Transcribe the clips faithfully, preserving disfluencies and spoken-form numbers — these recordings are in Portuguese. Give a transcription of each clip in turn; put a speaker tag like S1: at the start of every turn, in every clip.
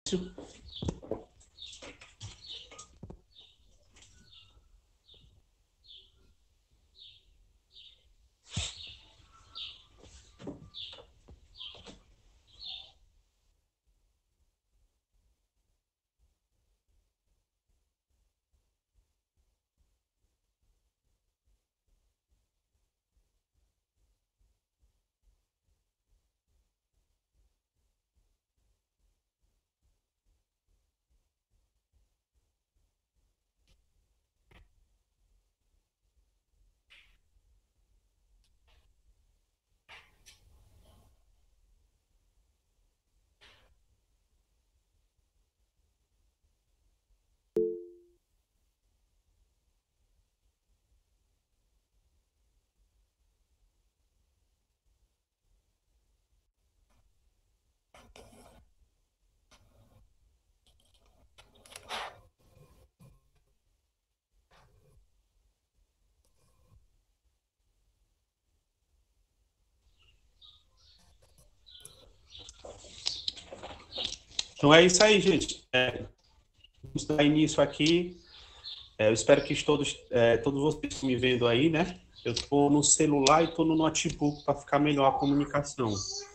S1: Então é isso aí, gente. É, vamos dar início aqui. É, eu espero que todos, é, todos vocês estão me vendo aí, né? Eu estou no celular e estou no notebook para ficar melhor a comunicação.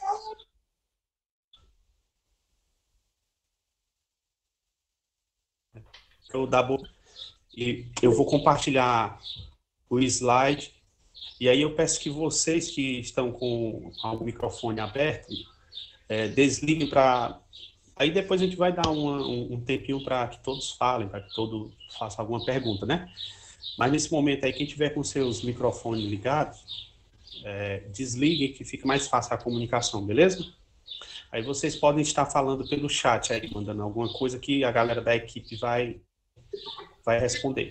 S1: Eu, dar bo... e eu vou compartilhar o slide. E aí eu peço que vocês que estão com o microfone aberto, é, desliguem para... Aí depois a gente vai dar uma, um, um tempinho para que todos falem, para que todos façam alguma pergunta, né? Mas nesse momento aí, quem tiver com seus microfones ligados, é, desliguem que fica mais fácil a comunicação, beleza? Aí vocês podem estar falando pelo chat aí, mandando alguma coisa que a galera da equipe vai, vai responder.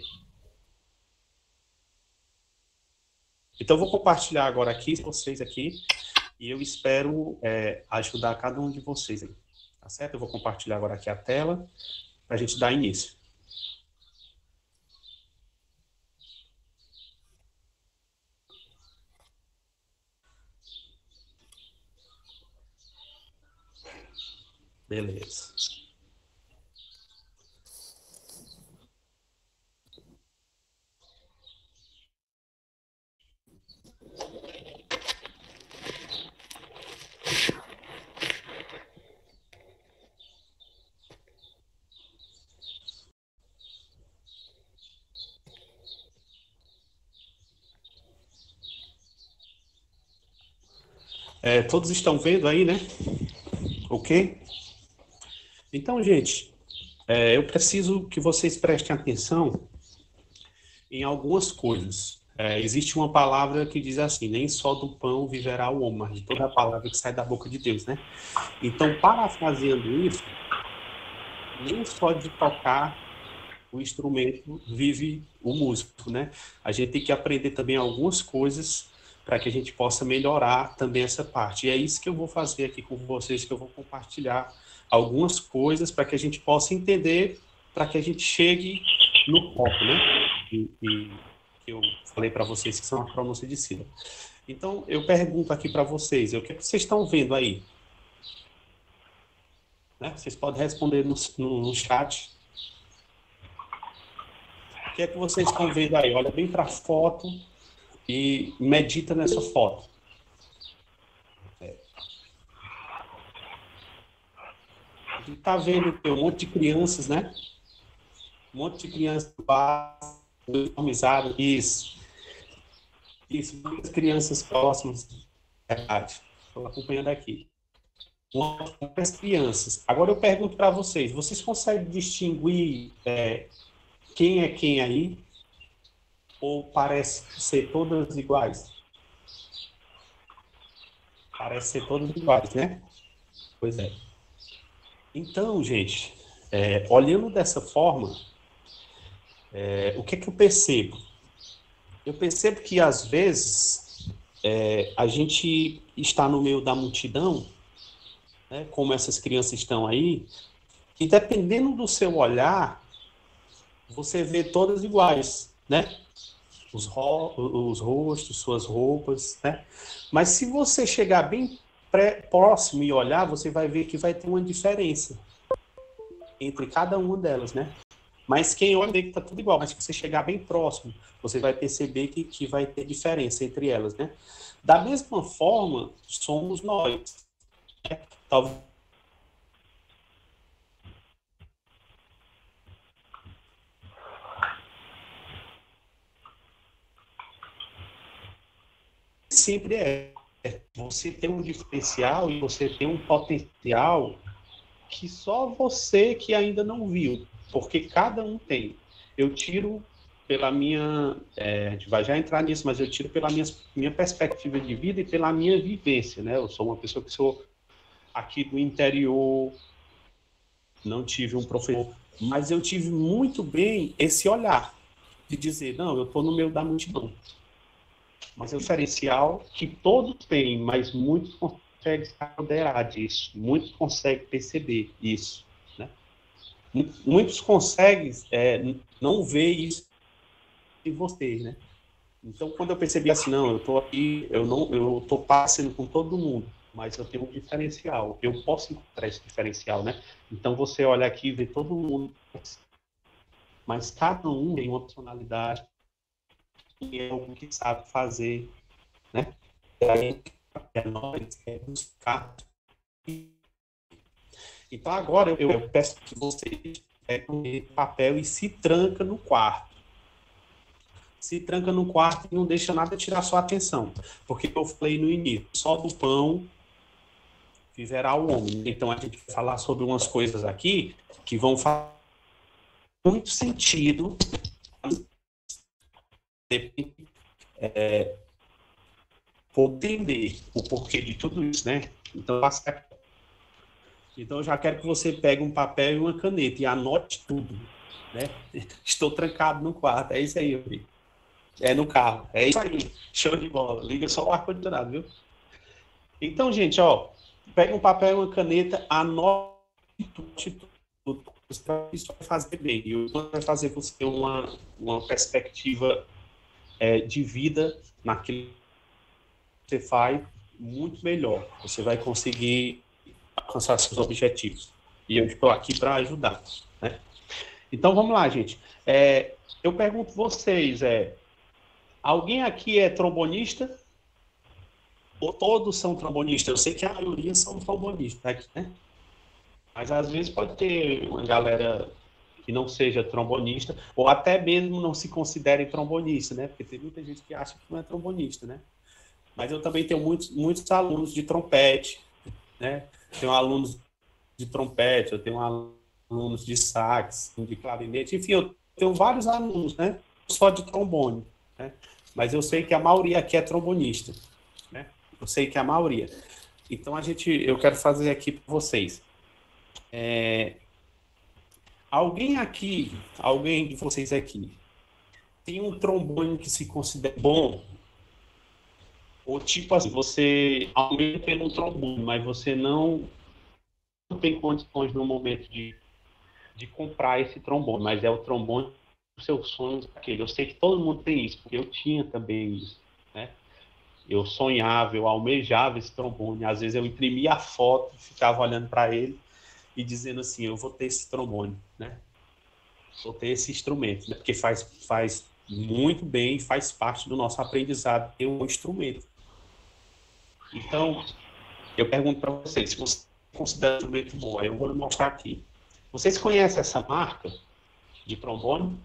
S1: Então, eu vou compartilhar agora aqui, vocês aqui, e eu espero é, ajudar cada um de vocês aí. Tá certo? Eu vou compartilhar agora aqui a tela para a gente dar início. Beleza. É, todos estão vendo aí, né? Ok? Então, gente, é, eu preciso que vocês prestem atenção em algumas coisas. É, existe uma palavra que diz assim, nem só do pão viverá o homem, mas de toda a palavra que sai da boca de Deus, né? Então, parafraseando isso, nem só de tocar o instrumento vive o músico, né? A gente tem que aprender também algumas coisas para que a gente possa melhorar também essa parte. E é isso que eu vou fazer aqui com vocês, que eu vou compartilhar algumas coisas para que a gente possa entender, para que a gente chegue no foco, né? E, e que eu falei para vocês que são a pronúncia de sílaba. Então, eu pergunto aqui para vocês, o que, é que vocês estão vendo aí? Né? Vocês podem responder no, no, no chat. O que é que vocês estão vendo aí? Olha bem para a foto e medita nessa foto. É. A gente está vendo um monte de crianças, né? Um monte de crianças uniformizadas. Isso. Isso, muitas crianças próximas. Verdade. Estou acompanhando aqui. Muitas crianças. Agora eu pergunto para vocês, vocês conseguem distinguir é, quem é quem aí? Ou parece ser todas iguais? Parece ser todas iguais, né? Pois é. Então, gente, é, olhando dessa forma, é, o que é que eu percebo? Eu percebo que, às vezes, é, a gente está no meio da multidão, né, como essas crianças estão aí, e dependendo do seu olhar, você vê todas iguais, né? Os, ro os rostos, suas roupas, né? Mas se você chegar bem pré próximo e olhar, você vai ver que vai ter uma diferença. entre cada uma delas, né? Mas quem olha vê que tá tudo igual, mas se você chegar bem próximo, você vai perceber que, que vai ter diferença entre elas, né? Da mesma forma, somos nós. Né? Talvez sempre é. Você tem um diferencial e você tem um potencial que só você que ainda não viu, porque cada um tem. Eu tiro pela minha, é, a gente vai já entrar nisso, mas eu tiro pela minha, minha perspectiva de vida e pela minha vivência, né? Eu sou uma pessoa que sou aqui do interior, não tive um professor, mas eu tive muito bem esse olhar de dizer, não, eu estou no meio da multidão. Mas é um diferencial que todos têm, mas muitos conseguem se apoderar disso, muitos conseguem perceber isso, né? Muitos conseguem é, não ver isso em vocês, né? Então, quando eu percebi assim, não, eu estou aqui, eu não, eu estou passando com todo mundo, mas eu tenho um diferencial, eu posso encontrar esse diferencial, né? Então, você olha aqui e vê todo mundo, mas cada um tem uma personalidade, e é algo que sabe fazer, né? E aí, é nós, é buscar. Então, agora, eu, eu peço que você pegue papel e se tranca no quarto. Se tranca no quarto e não deixa nada tirar sua atenção. Porque eu falei no início, só do pão viverá o homem. Então, a gente vai falar sobre umas coisas aqui que vão fazer muito sentido é, entender o porquê de tudo isso, né? Então, então, eu já quero que você pegue um papel e uma caneta e anote tudo, né? Estou trancado no quarto, é isso aí, amigo. É no carro, é isso aí. Show de bola. Liga só o ar-condicionado, viu? Então, gente, ó, pega um papel e uma caneta, anote tudo. Isso vai fazer bem. E vai fazer você ter uma, uma perspectiva é, de vida naquilo que você faz muito melhor. Você vai conseguir alcançar seus objetivos. E eu estou aqui para ajudar, né? Então, vamos lá, gente. É, eu pergunto vocês, é, alguém aqui é trombonista? Ou todos são trombonistas? Eu sei que a maioria são trombonistas aqui, né? Mas às vezes pode ter uma galera que não seja trombonista, ou até mesmo não se considere trombonista, né? Porque tem muita gente que acha que não é trombonista, né? Mas eu também tenho muitos, muitos alunos de trompete, né? Tenho alunos de trompete, eu tenho alunos de sax, de clarinete, enfim, eu tenho vários alunos, né? Só de trombone, né? Mas eu sei que a maioria aqui é trombonista, né? Eu sei que é a maioria. Então a gente, eu quero fazer aqui para vocês. É, alguém aqui, alguém de vocês aqui, tem um trombone que se considera bom? Ou tipo assim, você aumenta pelo trombone, mas você não, não tem condições no momento de, de comprar esse trombone, mas é o trombone dos seus sonhos aquele. Eu sei que todo mundo tem isso, porque eu tinha também isso, né? Eu sonhava, eu almejava esse trombone. Às vezes eu imprimia a foto, ficava olhando para ele e dizendo assim, eu vou ter esse trombone, né? Vou ter esse instrumento, né? Porque faz, faz muito bem, faz parte do nosso aprendizado ter um instrumento. Então, eu pergunto para vocês, se você considera um instrumento bom, eu vou mostrar aqui. Vocês conhecem essa marca de trombone?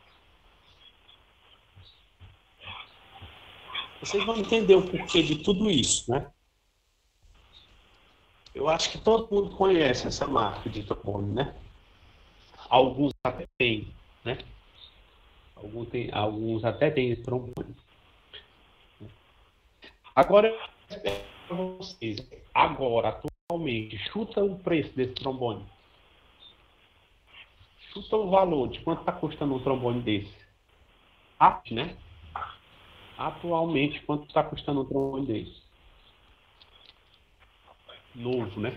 S1: Vocês vão entender o porquê de tudo isso, né? Eu acho que todo mundo conhece essa marca de trombone, né? Alguns até têm, né? Alguns, tem, alguns até têm trombone. Agora, eu pergunto para vocês, agora, atualmente, chuta o preço desse trombone. Chuta o valor de quanto está custando um trombone desse. Ah, né? Atualmente, quanto está custando um trombone desse? Novo, né?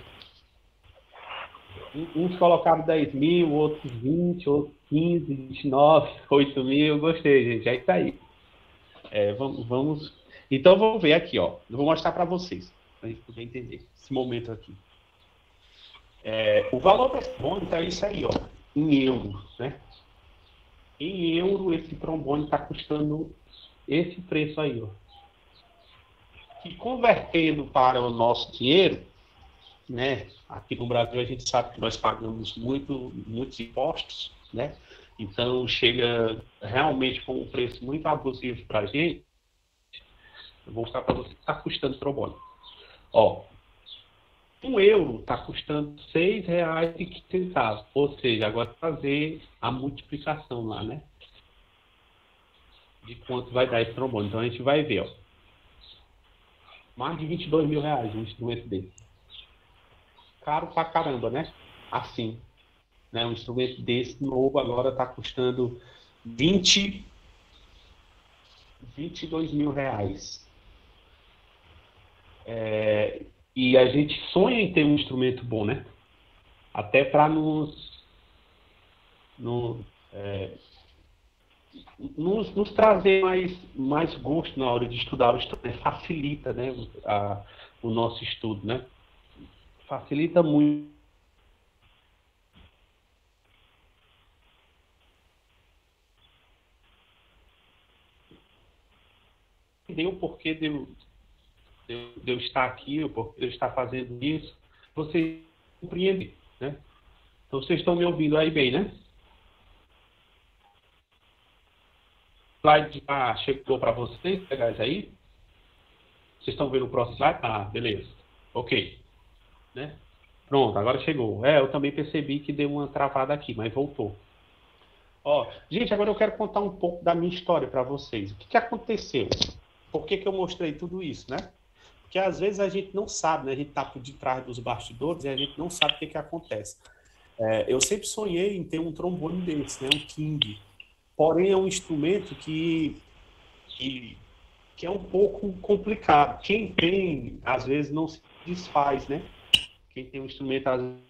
S1: Uns colocaram dez mil, outros vinte, outros quinze, vinte e nove, oito mil. Gostei, gente. É isso aí. É, vamos, vamos. Então, vamos ver aqui, ó. Eu vou mostrar para vocês, para a gente poder entender esse momento aqui. É, o valor desse trombone tá isso aí, ó, em euros, né? Em euro, esse trombone está custando esse preço aí, ó. Que convertendo para o nosso dinheiro, né? Aqui no Brasil a gente sabe que nós pagamos muito, muitos impostos, né? Então chega realmente com um preço muito abusivo para a gente. Eu vou mostrar para você que está custando o trombone. Ó, um euro está custando seis reais e quinze centavos. Ou seja, agora fazer a multiplicação lá, né? De quanto vai dar esse trombone. Então a gente vai ver, ó. Mais de vinte e dois mil reais um instrumento desse. Caro pra caramba, né? Assim, né? Um instrumento desse novo agora está custando vinte, vinte e dois mil reais. É, e a gente sonha em ter um instrumento bom, né? Até para nos, no, é, nos, nos trazer mais, mais gosto na hora de estudar o instrumento. Facilita, né? A, o nosso estudo, né? Facilita muito. Entender o porquê de eu, de, eu, de eu estar aqui, o porquê de eu estar fazendo isso, você compreender, né? Então vocês estão me ouvindo aí bem, né? O slide já chegou para vocês, legais aí? Vocês estão vendo o próximo slide? Ah, beleza. Ok. Né? Pronto, agora chegou. É, eu também percebi que deu uma travada aqui, mas voltou. Ó, gente, agora eu quero contar um pouco da minha história para vocês. O que, que aconteceu? Por que, que eu mostrei tudo isso, né? Porque às vezes a gente não sabe, né? A gente tá por detrás dos bastidores e a gente não sabe o que, que acontece. É, eu sempre sonhei em ter um trombone desse, né? Um King. Porém, é um instrumento que, que, que é um pouco complicado. Quem tem, às vezes, não se desfaz, né? Quem tem um instrumento, às vezes,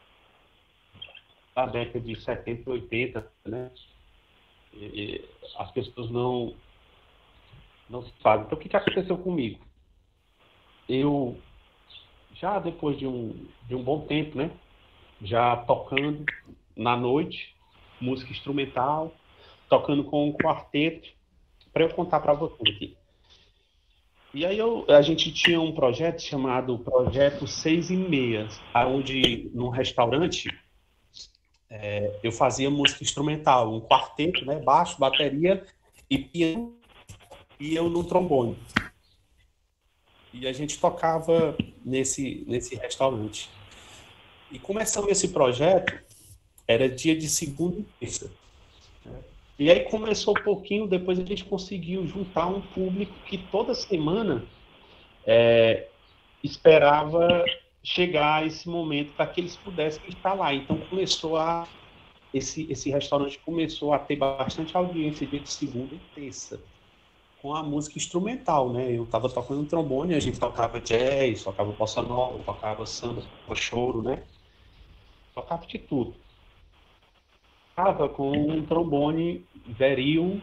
S1: da década de setenta, oitenta, né? E, e as pessoas não, não se fazem. Então, o que, que aconteceu comigo? Eu, já depois de um, de um bom tempo, né? Já tocando na noite, música instrumental, tocando com um quarteto, para eu contar para vocês aqui. E aí eu, a gente tinha um projeto chamado Projeto Seis e Meias, onde num restaurante é, eu fazia música instrumental, um quarteto, né, baixo, bateria e piano, e eu no trombone. E a gente tocava nesse, nesse restaurante. E começando esse projeto, era dia de segunda e terça. Né? E aí começou um pouquinho, depois a gente conseguiu juntar um público que toda semana é, esperava chegar esse momento para que eles pudessem estar lá. Então começou a esse, esse restaurante começou a ter bastante audiência dia de segunda e terça, com a música instrumental, né? Eu estava tocando trombone, a gente tocava jazz, tocava bossa nova, tocava samba, tocava choro, né? Tocava de tudo. Tocava com um trombone Veril,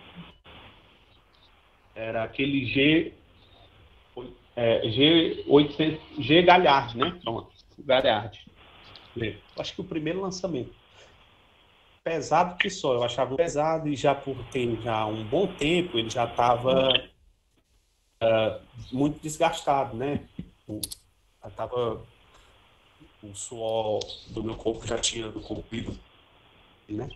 S1: era aquele G, é, G oitocentos, G Galhard, né? Pronto, Galhard. Acho que o primeiro lançamento. Pesado que só, eu achava pesado e já por ter já um bom tempo ele já estava uh, muito desgastado, né? Já estava o suor do meu corpo já tinha corrido, né?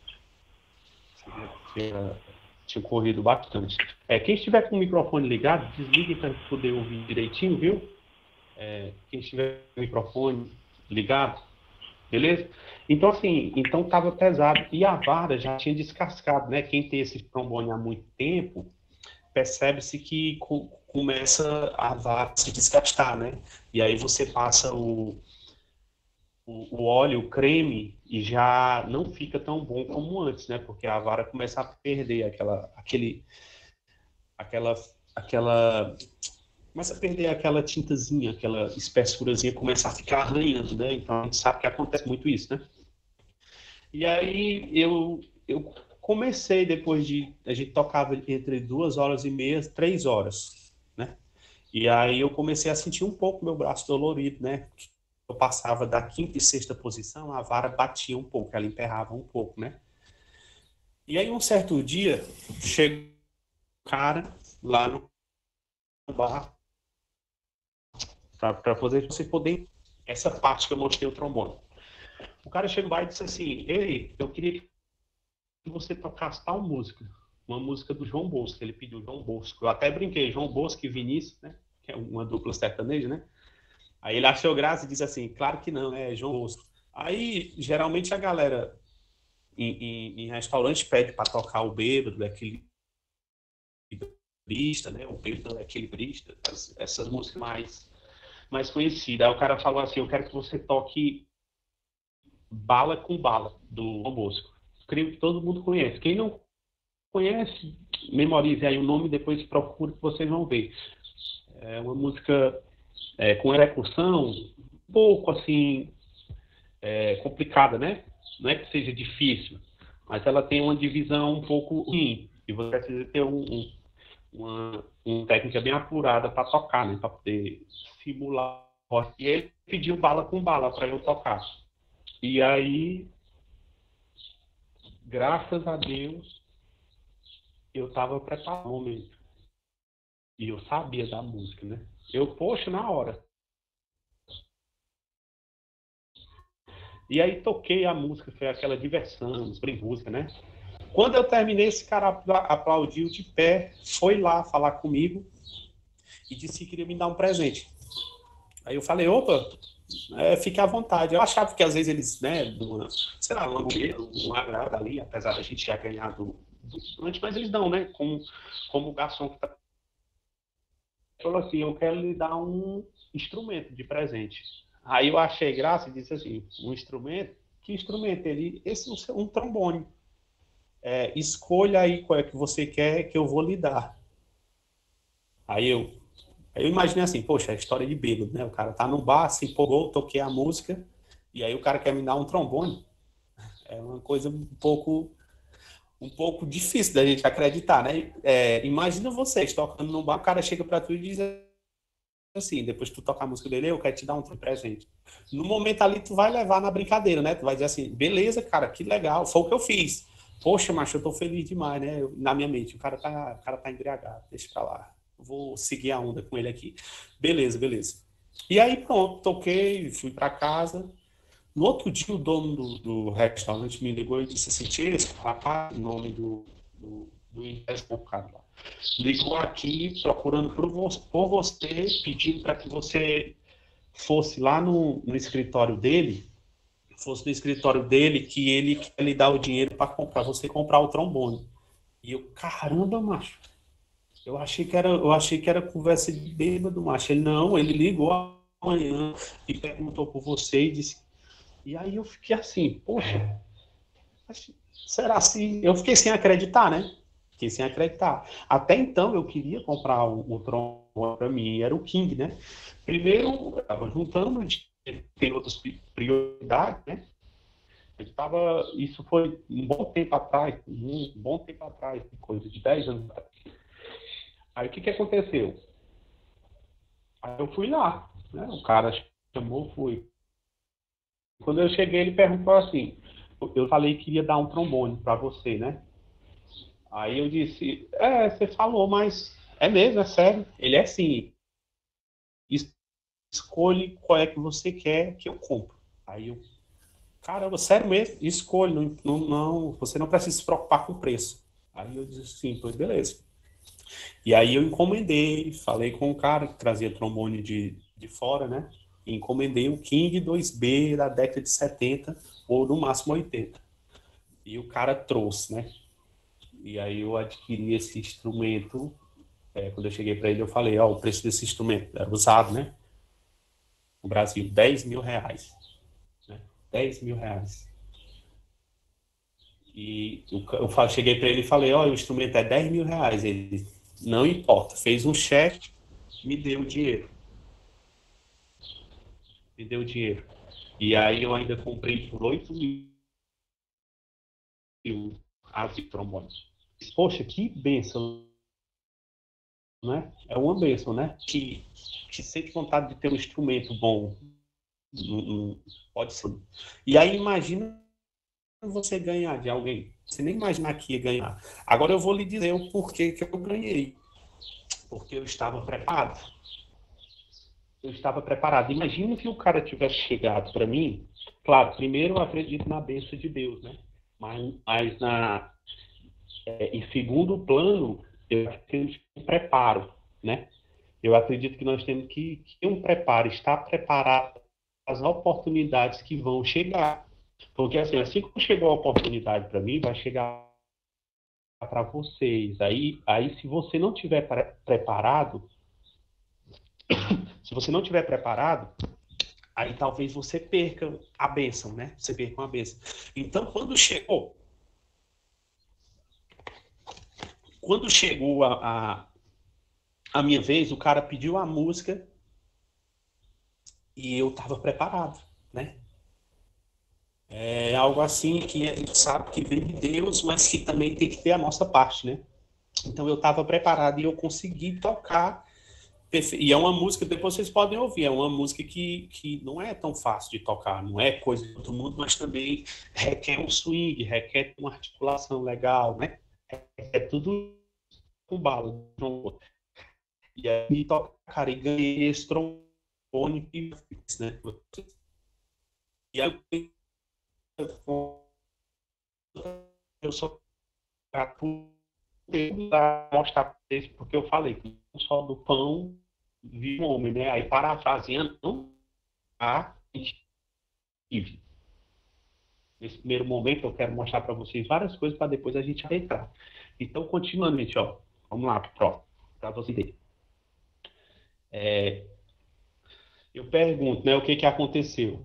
S1: Tinha, tinha corrido bastante. É, quem estiver com o microfone ligado, desligue para poder ouvir direitinho, viu? É, quem estiver com o microfone ligado, beleza? Então, assim, então estava pesado. E a vara já tinha descascado, né? Quem tem esse trombone há muito tempo, percebe-se que co começa a vara se desgastar, né? E aí você passa o, o, o óleo, o creme, e já não fica tão bom como antes, né? Porque a vara começa a perder aquela, aquele, aquela, aquela começa a perder aquela tintazinha, aquela espessurazinha, começa a ficar arranhando, né? Então a gente sabe que acontece muito isso, né? E aí eu, eu comecei depois de. A gente tocava entre duas horas e meia, três horas, né? E aí eu comecei a sentir um pouco meu braço dolorido, né? eu passava da quinta e sexta posição, a vara batia um pouco, ela emperrava um pouco, né? E aí, um certo dia, chegou um cara lá no bar para poder você poder essa parte que eu mostrei o trombone. O cara chegou lá e disse assim: Ei, eu queria que você tocasse tal música, uma música do João Bosco. Ele pediu João Bosco. Eu até brinquei, João Bosco e Vinícius, né? Que é uma dupla sertaneja, né? Aí ele achou graça e disse assim: Claro que não, é João Bosco. Aí, geralmente, a galera em, em, em restaurante pede para tocar o bêbado, aquele equilibrista, né? O bêbado é equilibrista, essas músicas mais, mais conhecidas. Aí o cara falou assim: Eu quero que você toque Bala com Bala, do João Bosco. Creio que todo mundo conhece. Quem não conhece, memorize aí o nome, depois procure que vocês vão ver. É uma música é, com execução um pouco assim é, complicada, né? Não é que seja difícil, mas ela tem uma divisão um pouco ruim e você precisa ter um, um, uma, uma técnica bem apurada para tocar, né? Para poder simular. E ele pediu Bala com Bala para eu tocar. E aí, graças a Deus, eu estava preparado no momento. E eu sabia da música, né? Eu, poxa, na hora. E aí toquei a música, foi aquela diversão, bem música, né? Quando eu terminei, esse cara aplaudiu de pé, foi lá falar comigo e disse que queria me dar um presente. Aí eu falei, opa, é, fique à vontade. Eu achava que às vezes eles, né, uma, sei lá, uma, uma agrada ali, apesar da gente já ganhar do, do estudante, mas eles dão, né? Como, como o garçom que tá. Falou assim, eu quero lhe dar um instrumento de presente. Aí eu achei graça e disse assim, um instrumento? Que instrumento? Ele, esse é um trombone. É, escolha aí qual é que você quer que eu vou lhe dar. Aí eu, aí eu imaginei assim, poxa, a história de bêbado, né? O cara tá no bar, se empolgou, toquei a música, e aí o cara quer me dar um trombone. É uma coisa um pouco, um pouco difícil da gente acreditar, né? É, imagina vocês tocando no bar, o cara chega para tu e diz assim, depois que tu tocar a música dele, eu quero te dar um presente. No momento ali, tu vai levar na brincadeira, né? Tu vai dizer assim, beleza, cara, que legal, foi o que eu fiz. Poxa, macho, eu tô feliz demais, né? Eu, na minha mente, o cara tá, o cara tá embriagado, deixa pra lá. Vou seguir a onda com ele aqui. Beleza, beleza. E aí, pronto, toquei, fui pra casa. No outro dia, o dono do, do restaurante me ligou e disse assim, Tia, rapaz, o nome do, do, do cara lá ligou aqui procurando por, vo por você, pedindo para que você fosse lá no, no escritório dele, fosse no escritório dele, que ele quer lhe dar o dinheiro para comprar, você comprar o trombone. E eu, caramba, macho, eu achei que era, eu achei que era conversa de bêbado, macho. Ele não, ele ligou amanhã e perguntou por você e disse. E aí eu fiquei assim, poxa, será assim? Eu fiquei sem acreditar, né? Fiquei sem acreditar. Até então eu queria comprar um, um trombone para mim, era o King, né? Primeiro, eu estava juntando, tem outras prioridades, né? Eu tava, isso foi um bom tempo atrás, um bom tempo atrás, coisa de dez anos atrás. Aí o que, que aconteceu? Aí eu fui lá, né? O cara chamou, fui. Quando eu cheguei, ele perguntou assim: eu falei que ia dar um trombone para você, né? Aí eu disse: É, você falou, mas é mesmo, é sério. Ele é assim: escolhe qual é que você quer que eu compro. Aí eu, caramba, sério mesmo? Escolhe, não, não, não, você não precisa se preocupar com o preço. Aí eu disse assim: Pois beleza. E aí eu encomendei, falei com o cara que trazia trombone de, de fora, né? E encomendei o King dois B da década de setenta ou no máximo oitenta. E o cara trouxe, né? E aí eu adquiri esse instrumento. É, quando eu cheguei para ele, eu falei: Ó, o preço desse instrumento era usado, né? No Brasil, dez mil reais. Né? dez mil reais. E eu, eu cheguei para ele e falei: Ó, o instrumento é dez mil reais. Ele, não importa. Fez um cheque, me deu o dinheiro. Me deu o dinheiro. E aí eu ainda comprei por oito mil as de trombone. Poxa, que bênção, né? É uma bênção, né? Que, que sente vontade de ter um instrumento bom, Não- não- pode ser. E aí imagina você ganhar de alguém. Você nem imaginar que ia ganhar. Agora eu vou lhe dizer o porquê que eu ganhei. Porque eu estava preparado. Eu estava preparado. Imagina se o cara tivesse chegado para mim. Claro, primeiro eu acredito na bênção de Deus, né? Mas, mas na, é, em segundo plano, eu acho que temos que ter um preparo, né? Eu acredito que nós temos que, que ter um preparo, estar preparado para as oportunidades que vão chegar. Porque assim, assim como chegou a oportunidade para mim, vai chegar para vocês. Aí, aí, se você não tiver pre preparado, se você não tiver preparado, aí talvez você perca a bênção, né? Você perca uma bênção. Então, quando chegou, quando chegou a, a, a minha vez, o cara pediu a música e eu estava preparado, né? É algo assim que a gente sabe que vem de Deus, mas que também tem que ter a nossa parte, né? Então eu estava preparado e eu consegui tocar. E é uma música, depois vocês podem ouvir, é uma música que, que não é tão fácil de tocar, não é coisa de todo mundo, mas também requer um swing, requer uma articulação legal, né? É tudo com bala. E aí toca, cara, e ganhei esse trombone, né? E aí eu só mostrar para vocês, porque eu falei que não só do pão vive um homem, né? Aí parafraseando, não há vive. Nesse primeiro momento eu quero mostrar para vocês várias coisas para depois a gente entrar. Então, continuamente, ó, vamos lá, para vocês verem. É, eu pergunto, né, o que que aconteceu?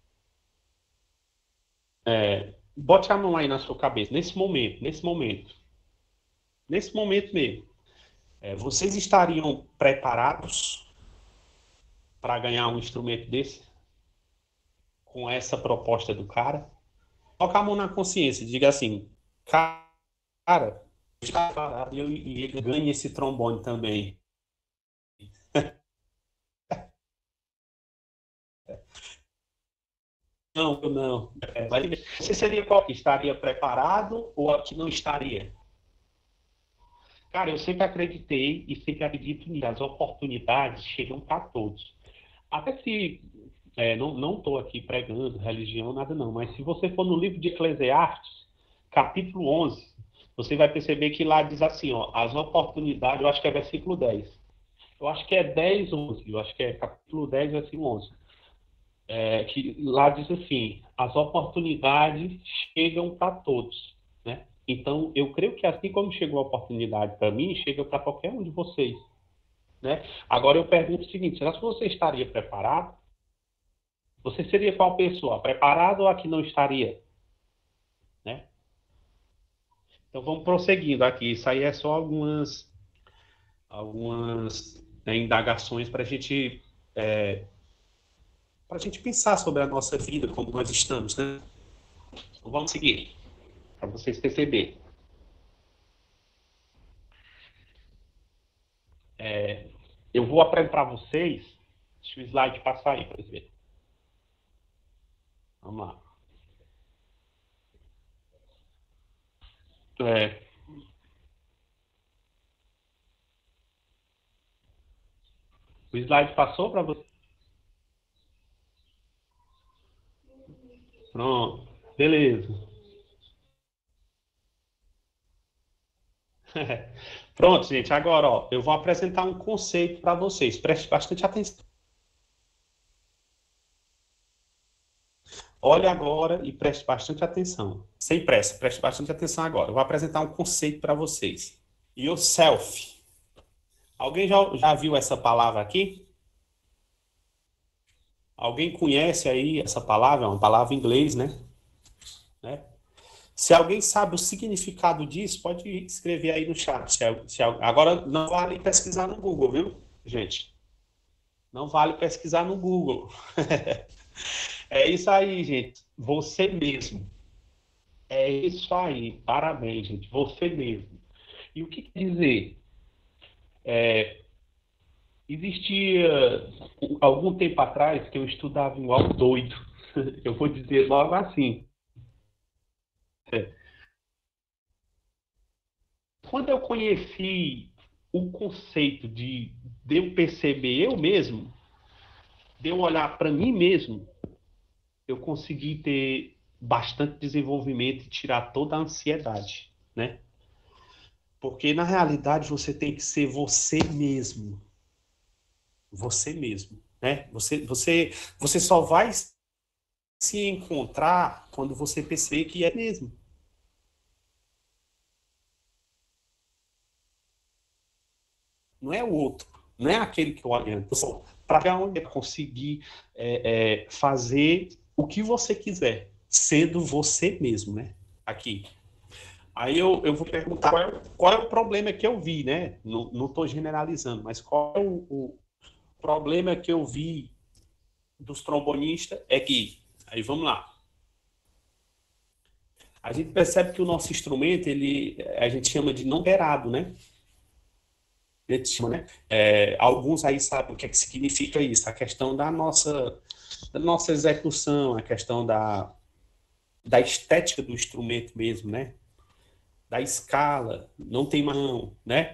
S1: É, bote a mão aí na sua cabeça, nesse momento, nesse momento, nesse momento mesmo. É, vocês estariam preparados para ganhar um instrumento desse, com essa proposta do cara? Coloca a mão na consciência, diga assim, cara, está parado e eu- e ele ganha esse trombone também. Não, eu não. É, mas você seria qual que estaria preparado ou a que não estaria? Cara, eu sempre acreditei e sempre acredito nisso. As oportunidades chegam para todos. Até se é, não estou aqui pregando religião, nada não, mas se você for no livro de Eclesiastes, capítulo onze, você vai perceber que lá diz assim, ó, as oportunidades, eu acho que é versículo dez. Eu acho que é dez, onze, eu acho que é capítulo dez, versículo onze. É, que lá diz assim, as oportunidades chegam para todos, né? Então, eu creio que assim como chegou a oportunidade para mim, chega para qualquer um de vocês, né? Agora eu pergunto o seguinte, será que você estaria preparado? Você seria qual pessoa? Preparado ou a que não estaria, né? Então vamos prosseguindo aqui. Isso aí é só algumas, algumas né, indagações para a gente, é, para a gente pensar sobre a nossa vida, como nós estamos, né? Então vamos seguir, para vocês perceberem. Eu vou apresentar para vocês. Deixa o slide passar aí para vocês verem. Vamos lá. É, o slide passou para você? Pronto. Beleza. Pronto, gente. Agora, ó, eu vou apresentar um conceito para vocês. Preste bastante atenção. Olhe agora e preste bastante atenção. Sem pressa, preste bastante atenção agora. Eu vou apresentar um conceito para vocês. Yourself. Alguém já, já viu essa palavra aqui? Alguém conhece aí essa palavra? É uma palavra em inglês, né? né? Se alguém sabe o significado disso, pode escrever aí no chat. Se, se, agora, não vale pesquisar no Google, viu, gente? Não vale pesquisar no Google. É isso aí, gente. Você mesmo. É isso aí. Parabéns, gente. Você mesmo. E o que quer dizer? Existia algum tempo atrás que eu estudava igual doido. Eu vou dizer logo assim. É, quando eu conheci o conceito de, de eu perceber eu mesmo, de eu olhar para mim mesmo, eu consegui ter bastante desenvolvimento e tirar toda a ansiedade, né? Porque na realidade você tem que ser você mesmo, você mesmo, né? Você, você, você só vai se encontrar quando você perceber que é mesmo. Não é o outro, não é aquele que eu oriento. Para onde é conseguir é, é, fazer o que você quiser, sendo você mesmo, né? Aqui. Aí eu, eu vou perguntar qual é, qual é o problema que eu vi, né? Não estou generalizando, mas qual é o, o problema que eu vi dos trombonistas é que, aí vamos lá, a gente percebe que o nosso instrumento, ele, a gente chama de não operado, né? A gente chama, né? É, alguns aí sabem o que, é que significa isso, a questão da nossa, da nossa execução, a questão da, da estética do instrumento mesmo, né? Da escala, não tem mão, né?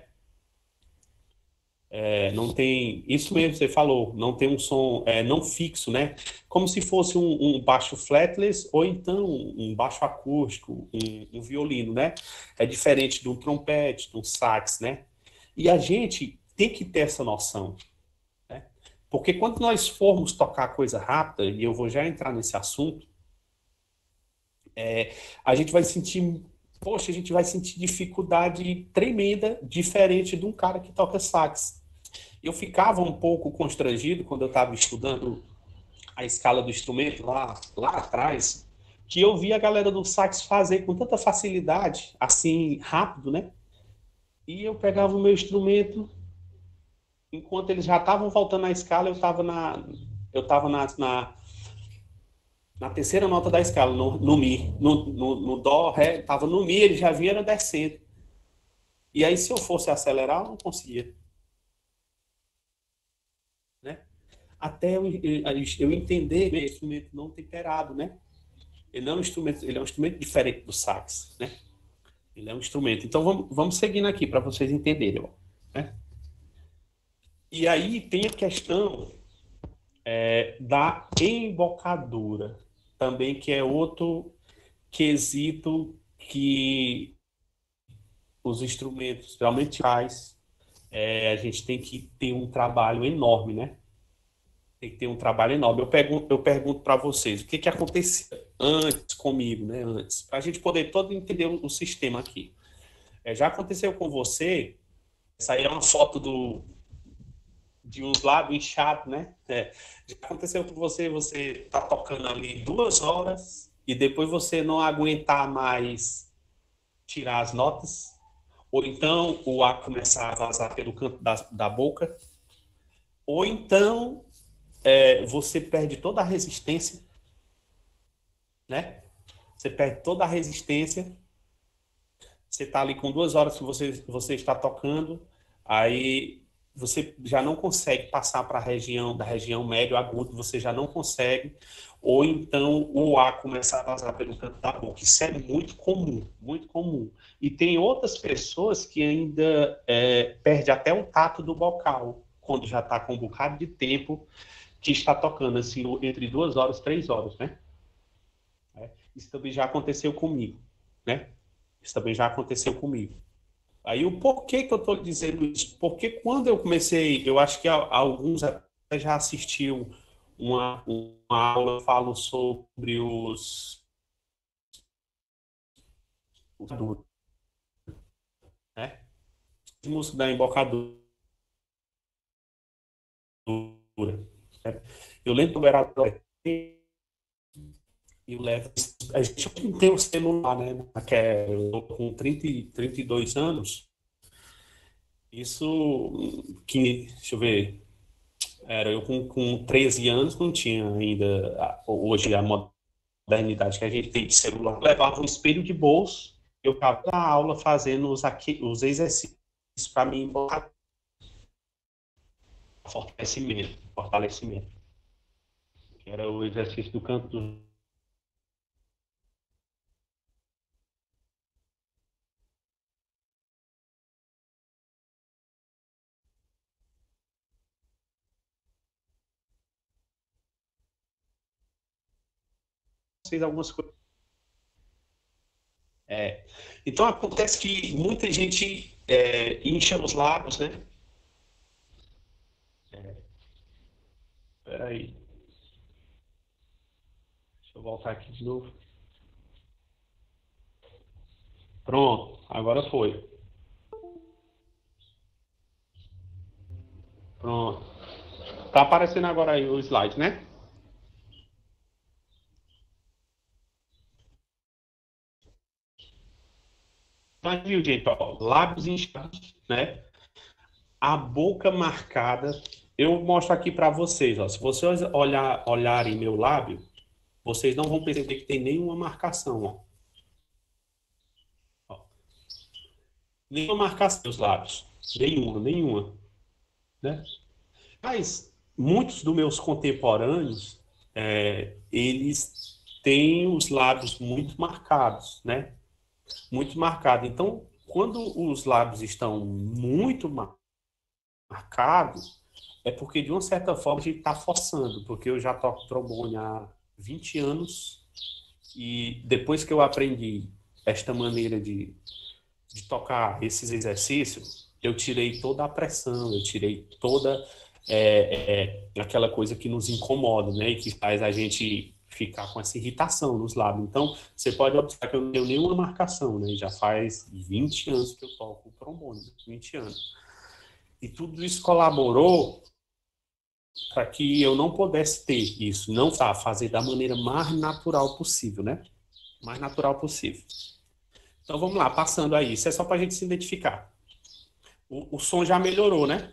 S1: É, não tem, isso mesmo que você falou, não tem um som é, não fixo, né? Como se fosse um, um baixo fretless ou então um baixo acústico, um, um violino, né? É diferente de um trompete, de um sax, né? E a gente tem que ter essa noção, né? Porque quando nós formos tocar coisa rápida, e eu vou já entrar nesse assunto, a gente vai sentir, poxa, a gente vai sentir dificuldade tremenda, diferente de um cara que toca sax. Eu ficava um pouco constrangido quando eu estava estudando a escala do instrumento lá, lá atrás, que eu via a galera do sax fazer com tanta facilidade, assim, rápido, né? E eu pegava o meu instrumento, enquanto eles já estavam voltando à escala, eu estava na, eu tava na, na, na terceira nota da escala, no, no Mi, no, no, no Dó, Ré, estava no Mi, ele já vinha descendo. E aí, se eu fosse acelerar, eu não conseguia, né? Até eu, eu entender o instrumento não temperado, né? Ele não é um instrumento, ele é um instrumento diferente do sax, né? Ele é um instrumento. Então vamos, vamos seguindo aqui para vocês entenderem, ó, né? E aí tem a questão é, da embocadura, também que é outro quesito que os instrumentos realmente faz. É, a gente tem que ter um trabalho enorme, né? Tem que ter um trabalho enorme. Eu pergunto, eu pergunto para vocês, o que que acontecia antes comigo, né? Antes, para a gente poder todo entender o, o sistema aqui. É, já aconteceu com você? Essa aí é uma foto do, de uns lábios inchados, né? É, já aconteceu com você, você tá tocando ali duas horas e depois você não aguentar mais tirar as notas? Ou então o ar começar a vazar pelo canto da, da boca? Ou então é, você perde toda a resistência, né? Você perde toda a resistência. Você está ali com duas horas que você, você está tocando, aí você já não consegue passar para a região, da região médio agudo, você já não consegue, ou então o ar começa a vazar pelo canto da boca. Isso é muito comum, muito comum. E tem outras pessoas que ainda é, perde até o tato do bocal, quando já está com um bocado de tempo que está tocando, assim, entre duas horas, três horas, né? É, isso também já aconteceu comigo, né? Isso também já aconteceu comigo. Aí o porquê que eu estou dizendo isso? Porque quando eu comecei, eu acho que alguns até já assistiu uma, uma aula, eu falo sobre os, os né? Os músculos da embocadura. Né? Eu lembro que eu era adolescente, eu levo, a gente não tem o celular, né? Que é, eu tô com trinta, trinta e dois anos, isso que, deixa eu ver, era eu com, com treze anos, não tinha ainda, hoje, a modernidade que a gente tem de celular. Eu levava um espelho de bolso, eu ficava na aula fazendo os, aqui, os exercícios para mim. fortalecimento, fortalecimento, que era o exercício do canto dos... Fez algumas coisas. É. Então acontece que muita gente é, incha os lábios, né? Peraí, deixa eu voltar aqui de novo. Pronto, agora foi. Pronto. Tá aparecendo agora aí o slide, né? Mas viu, gente, ó, lábios inchados, né? A boca marcada. Eu mostro aqui para vocês, ó. Se vocês olhar, olharem meu lábio, vocês não vão perceber que tem nenhuma marcação, ó. Ó, nenhuma marcação nos lábios. Nenhuma, nenhuma, né? Mas muitos dos meus contemporâneos, é, eles têm os lábios muito marcados, né? Muito marcados. Então, quando os lábios estão muito marcados, é porque, de uma certa forma, a gente está forçando, porque eu já toco trombone há vinte anos e depois que eu aprendi esta maneira de, de tocar esses exercícios, eu tirei toda a pressão, eu tirei toda é, é, aquela coisa que nos incomoda, né? E que faz a gente ficar com essa irritação nos lábios. Então, você pode observar que eu não tenho nenhuma marcação, né? Já faz vinte anos que eu toco o trombone, vinte anos. E tudo isso colaborou para que eu não pudesse ter isso, não tá, fazer da maneira mais natural possível, né? Mais natural possível. Então vamos lá, passando aí. Isso é só para a gente se identificar. O, o som já melhorou, né?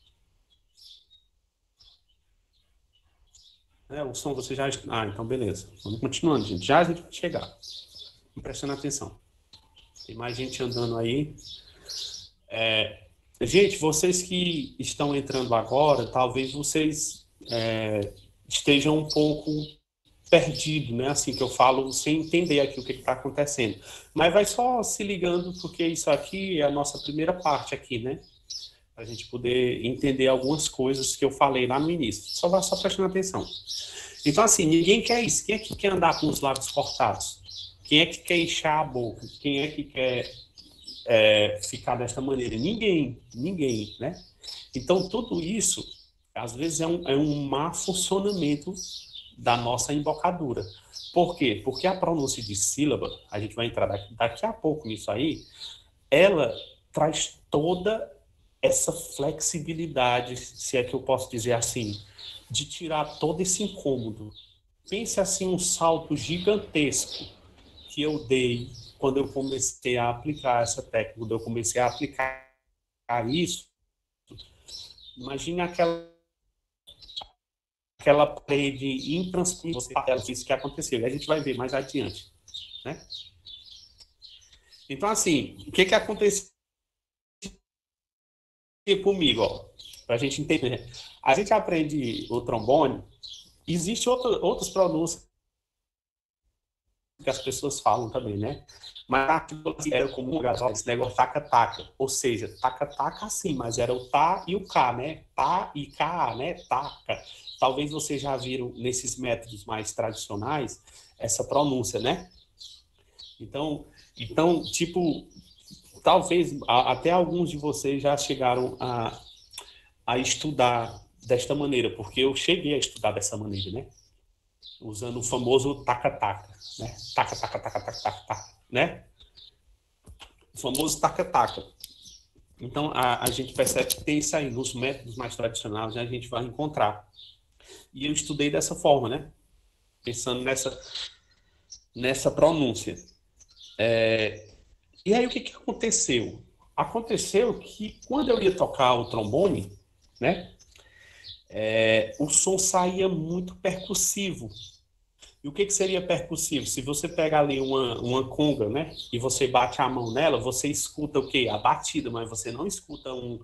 S1: É, o som você já. Ah, então beleza. Vamos continuando, gente. Já a gente vai chegar. Prestando atenção. Tem mais gente andando aí. É... Gente, vocês que estão entrando agora, talvez vocês é, estejam um pouco perdido, né? Assim que eu falo, sem entender aqui o que está acontecendo. Mas vai só se ligando, porque isso aqui é a nossa primeira parte aqui, né? Para a gente poder entender algumas coisas que eu falei lá no início. Só vai só prestando atenção. Então, assim, ninguém quer isso. Quem é que quer andar com os lábios cortados? Quem é que quer inchar a boca? Quem é que quer é, ficar desta maneira? Ninguém, ninguém, né? Então, tudo isso, às vezes, é um, é um má funcionamento da nossa embocadura. Por quê? Porque a pronúncia de sílaba, a gente vai entrar daqui, daqui a pouco nisso aí, ela traz toda essa flexibilidade, se é que eu posso dizer assim, de tirar todo esse incômodo. Pense assim um salto gigantesco que eu dei quando eu comecei a aplicar essa técnica, quando eu comecei a aplicar isso. Imagine aquela aquela parede intransponível, isso que aconteceu. E a gente vai ver mais adiante, né? Então, assim, o que que aconteceu comigo, ó? Para a gente entender. A gente aprende o trombone, existe outra, outras pronúncias que as pessoas falam também, né? Mas a articulação era comum, esse negócio taca-taca. Ou seja, taca-taca sim, mas era o tá e o cá, né? Tá e cá, né? Taca. Talvez vocês já viram nesses métodos mais tradicionais essa pronúncia, né? Então, então tipo, talvez a, até alguns de vocês já chegaram a, a estudar desta maneira, porque eu cheguei a estudar dessa maneira, né? Usando o famoso taca-taca, né? Taca-taca, taca-taca, taca-taca, né? O famoso taca-taca. Então, a, a gente percebe que tem isso aí nos métodos mais tradicionais, né? A gente vai encontrar. E eu estudei dessa forma, né? Pensando nessa, nessa pronúncia. É... E aí, o que, que aconteceu? Aconteceu que, quando eu ia tocar o trombone, né? É... O som saía muito percussivo. E o que, que seria percussivo? Se você pega ali uma, uma conga, né? E você bate a mão nela, você escuta o quê? A batida, mas você não escuta um,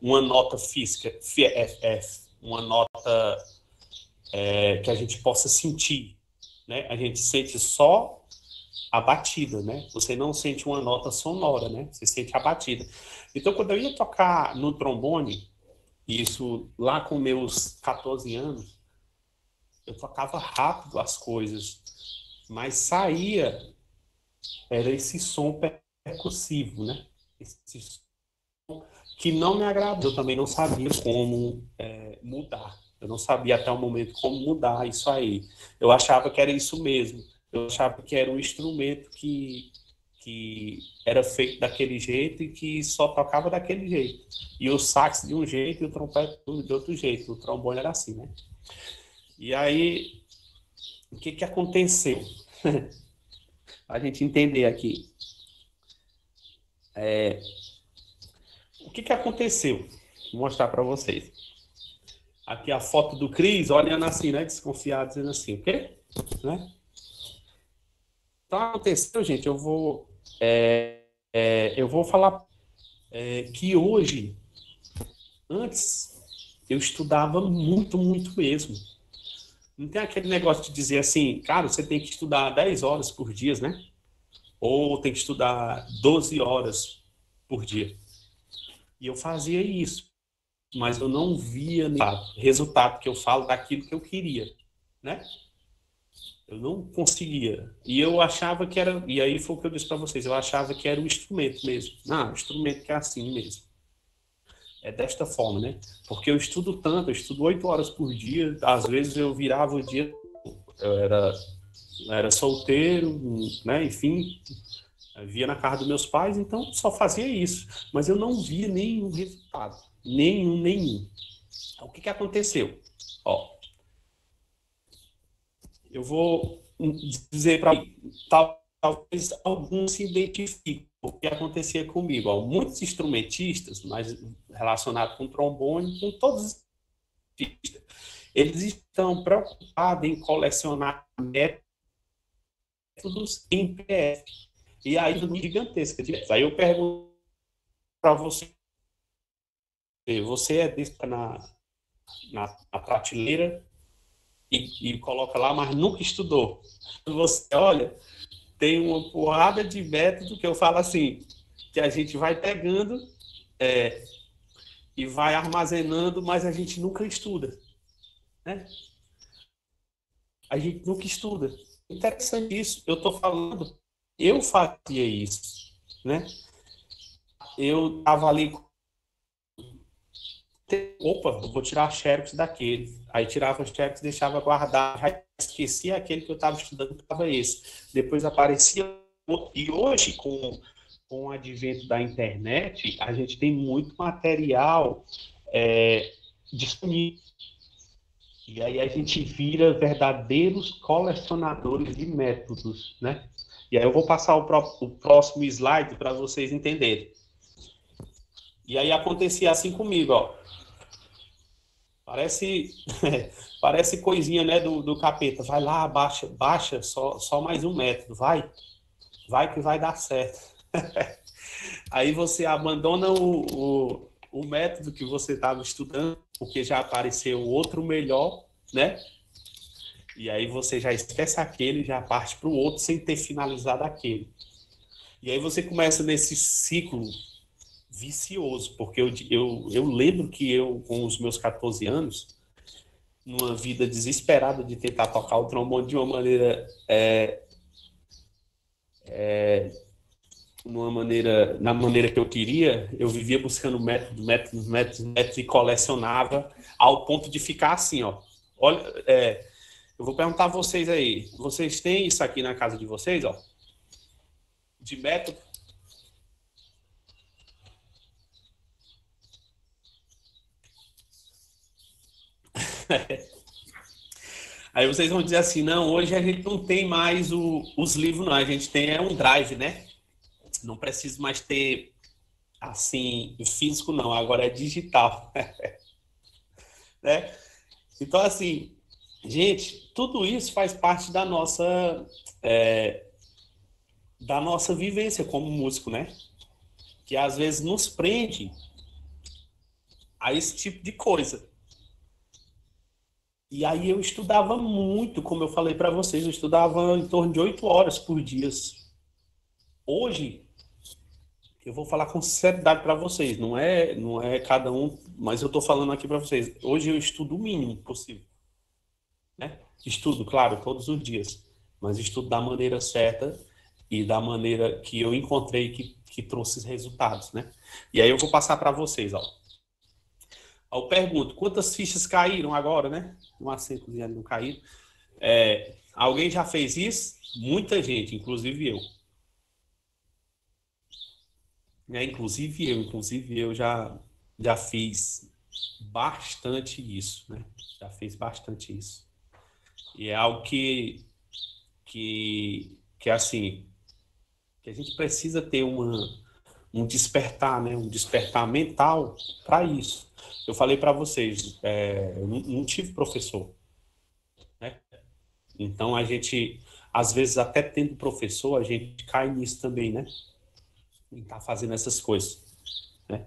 S1: uma nota física, é, é, uma nota é, que a gente possa sentir, né? A gente sente só a batida, né? Você não sente uma nota sonora, né? Você sente a batida. Então, quando eu ia tocar no trombone, isso lá com meus quatorze anos, eu tocava rápido as coisas, mas saía, era esse som percussivo, né? Esse som que não me agradou. Eu também não sabia como é, mudar. Eu não sabia até o momento como mudar isso aí. Eu achava que era isso mesmo. Eu achava que era um instrumento que, que era feito daquele jeito e que só tocava daquele jeito. E o sax de um jeito e o trompete de outro jeito. O trombone era assim, né? E aí, o que que aconteceu? A gente entender aqui. É, o que que aconteceu? Vou mostrar para vocês. Aqui a foto do Cris, olhando assim, né? Desconfiado, dizendo assim, o quê? Né? Então, aconteceu, gente, eu vou, é, é, eu vou falar é, que hoje, antes, eu estudava muito, muito mesmo. Não tem aquele negócio de dizer assim, cara, você tem que estudar dez horas por dia, né? Ou tem que estudar doze horas por dia. E eu fazia isso, mas eu não via resultado que eu falo daquilo que eu queria, né? Eu não conseguia. E eu achava que era. E aí foi o que eu disse para vocês. Eu achava que era o instrumento mesmo. Não, o instrumento que é assim mesmo. É desta forma, né? Porque eu estudo tanto, eu estudo oito horas por dia. Às vezes eu virava o dia. Eu era, eu era solteiro, né? Enfim, eu via na casa dos meus pais, então só fazia isso. Mas eu não via nenhum resultado. Nenhum, nenhum. O que que aconteceu? Ó, eu vou dizer para talvez alguns se identifiquem com o que acontecia comigo. Ó, muitos instrumentistas, mas relacionados com trombone, com todos os instrumentistas, eles estão preocupados em colecionar métodos em P F. E aí, gigantesca. Aí eu pergunto para você, você é desse na, na, na prateleira e, e coloca lá, mas nunca estudou. Você olha, tem uma porrada de método que eu falo assim, que a gente vai pegando é, e vai armazenando, mas a gente nunca estuda, né? A gente nunca estuda. Interessante isso. Eu estou falando, eu fazia isso, né? Eu estava ali, opa, eu vou tirar xerox daquele. Aí tirava os xerox, deixava guardar, já esquecia aquele que eu estava estudando, estava esse. Depois aparecia outro. E hoje, com com o advento da internet, a gente tem muito material é, disponível. E aí a gente vira verdadeiros colecionadores de métodos, né? E aí eu vou passar o, pró o próximo slide para vocês entenderem. E aí acontecia assim comigo, ó. Parece, parece coisinha, né, do, do capeta. Vai lá, baixa, baixa, só, só mais um método, vai. Vai que vai dar certo. Aí você abandona o, o, o método que você estava estudando, porque já apareceu outro melhor, né? E aí você já esquece aquele, já parte para o outro sem ter finalizado aquele. E aí você começa nesse ciclo vicioso, porque eu, eu, eu lembro que eu, com os meus quatorze anos, numa vida desesperada de tentar tocar o trombone de uma maneira é, numa maneira, na maneira que eu queria, eu vivia buscando métodos, métodos, métodos, métodos e colecionava ao ponto de ficar assim, ó. Olha, é, eu vou perguntar a vocês aí, vocês têm isso aqui na casa de vocês, ó, de método? Aí vocês vão dizer assim, não, hoje a gente não tem mais o, os livros, não, a gente tem é um drive, né? Não preciso mais ter assim físico, não, agora é digital, né? Então, assim, gente, tudo isso faz parte da nossa é, da nossa vivência como músico, né? Que às vezes nos prende a esse tipo de coisa. E aí eu estudava muito, como eu falei para vocês, eu estudava em torno de oito horas por dia. Hoje, eu vou falar com sinceridade para vocês, não é, não é cada um, mas eu estou falando aqui para vocês. Hoje eu estudo o mínimo possível, né? Estudo, claro, todos os dias, mas estudo da maneira certa e da maneira que eu encontrei que, que trouxe resultados, né? E aí eu vou passar para vocês, ó. Eu pergunto, quantas fichas caíram agora, né? Um acentozinho ali não caíram. É, alguém já fez isso? Muita gente, inclusive eu. É, inclusive eu, inclusive eu já, já fiz bastante isso, né? Já fiz bastante isso. E é algo que, que, que assim, que a gente precisa ter uma, um despertar, né? Um despertar mental para isso. Eu falei para vocês, é, eu não, não tive professor, né? Então a gente, às vezes, até tendo professor, a gente cai nisso também, né? Em estar tá fazendo essas coisas, né?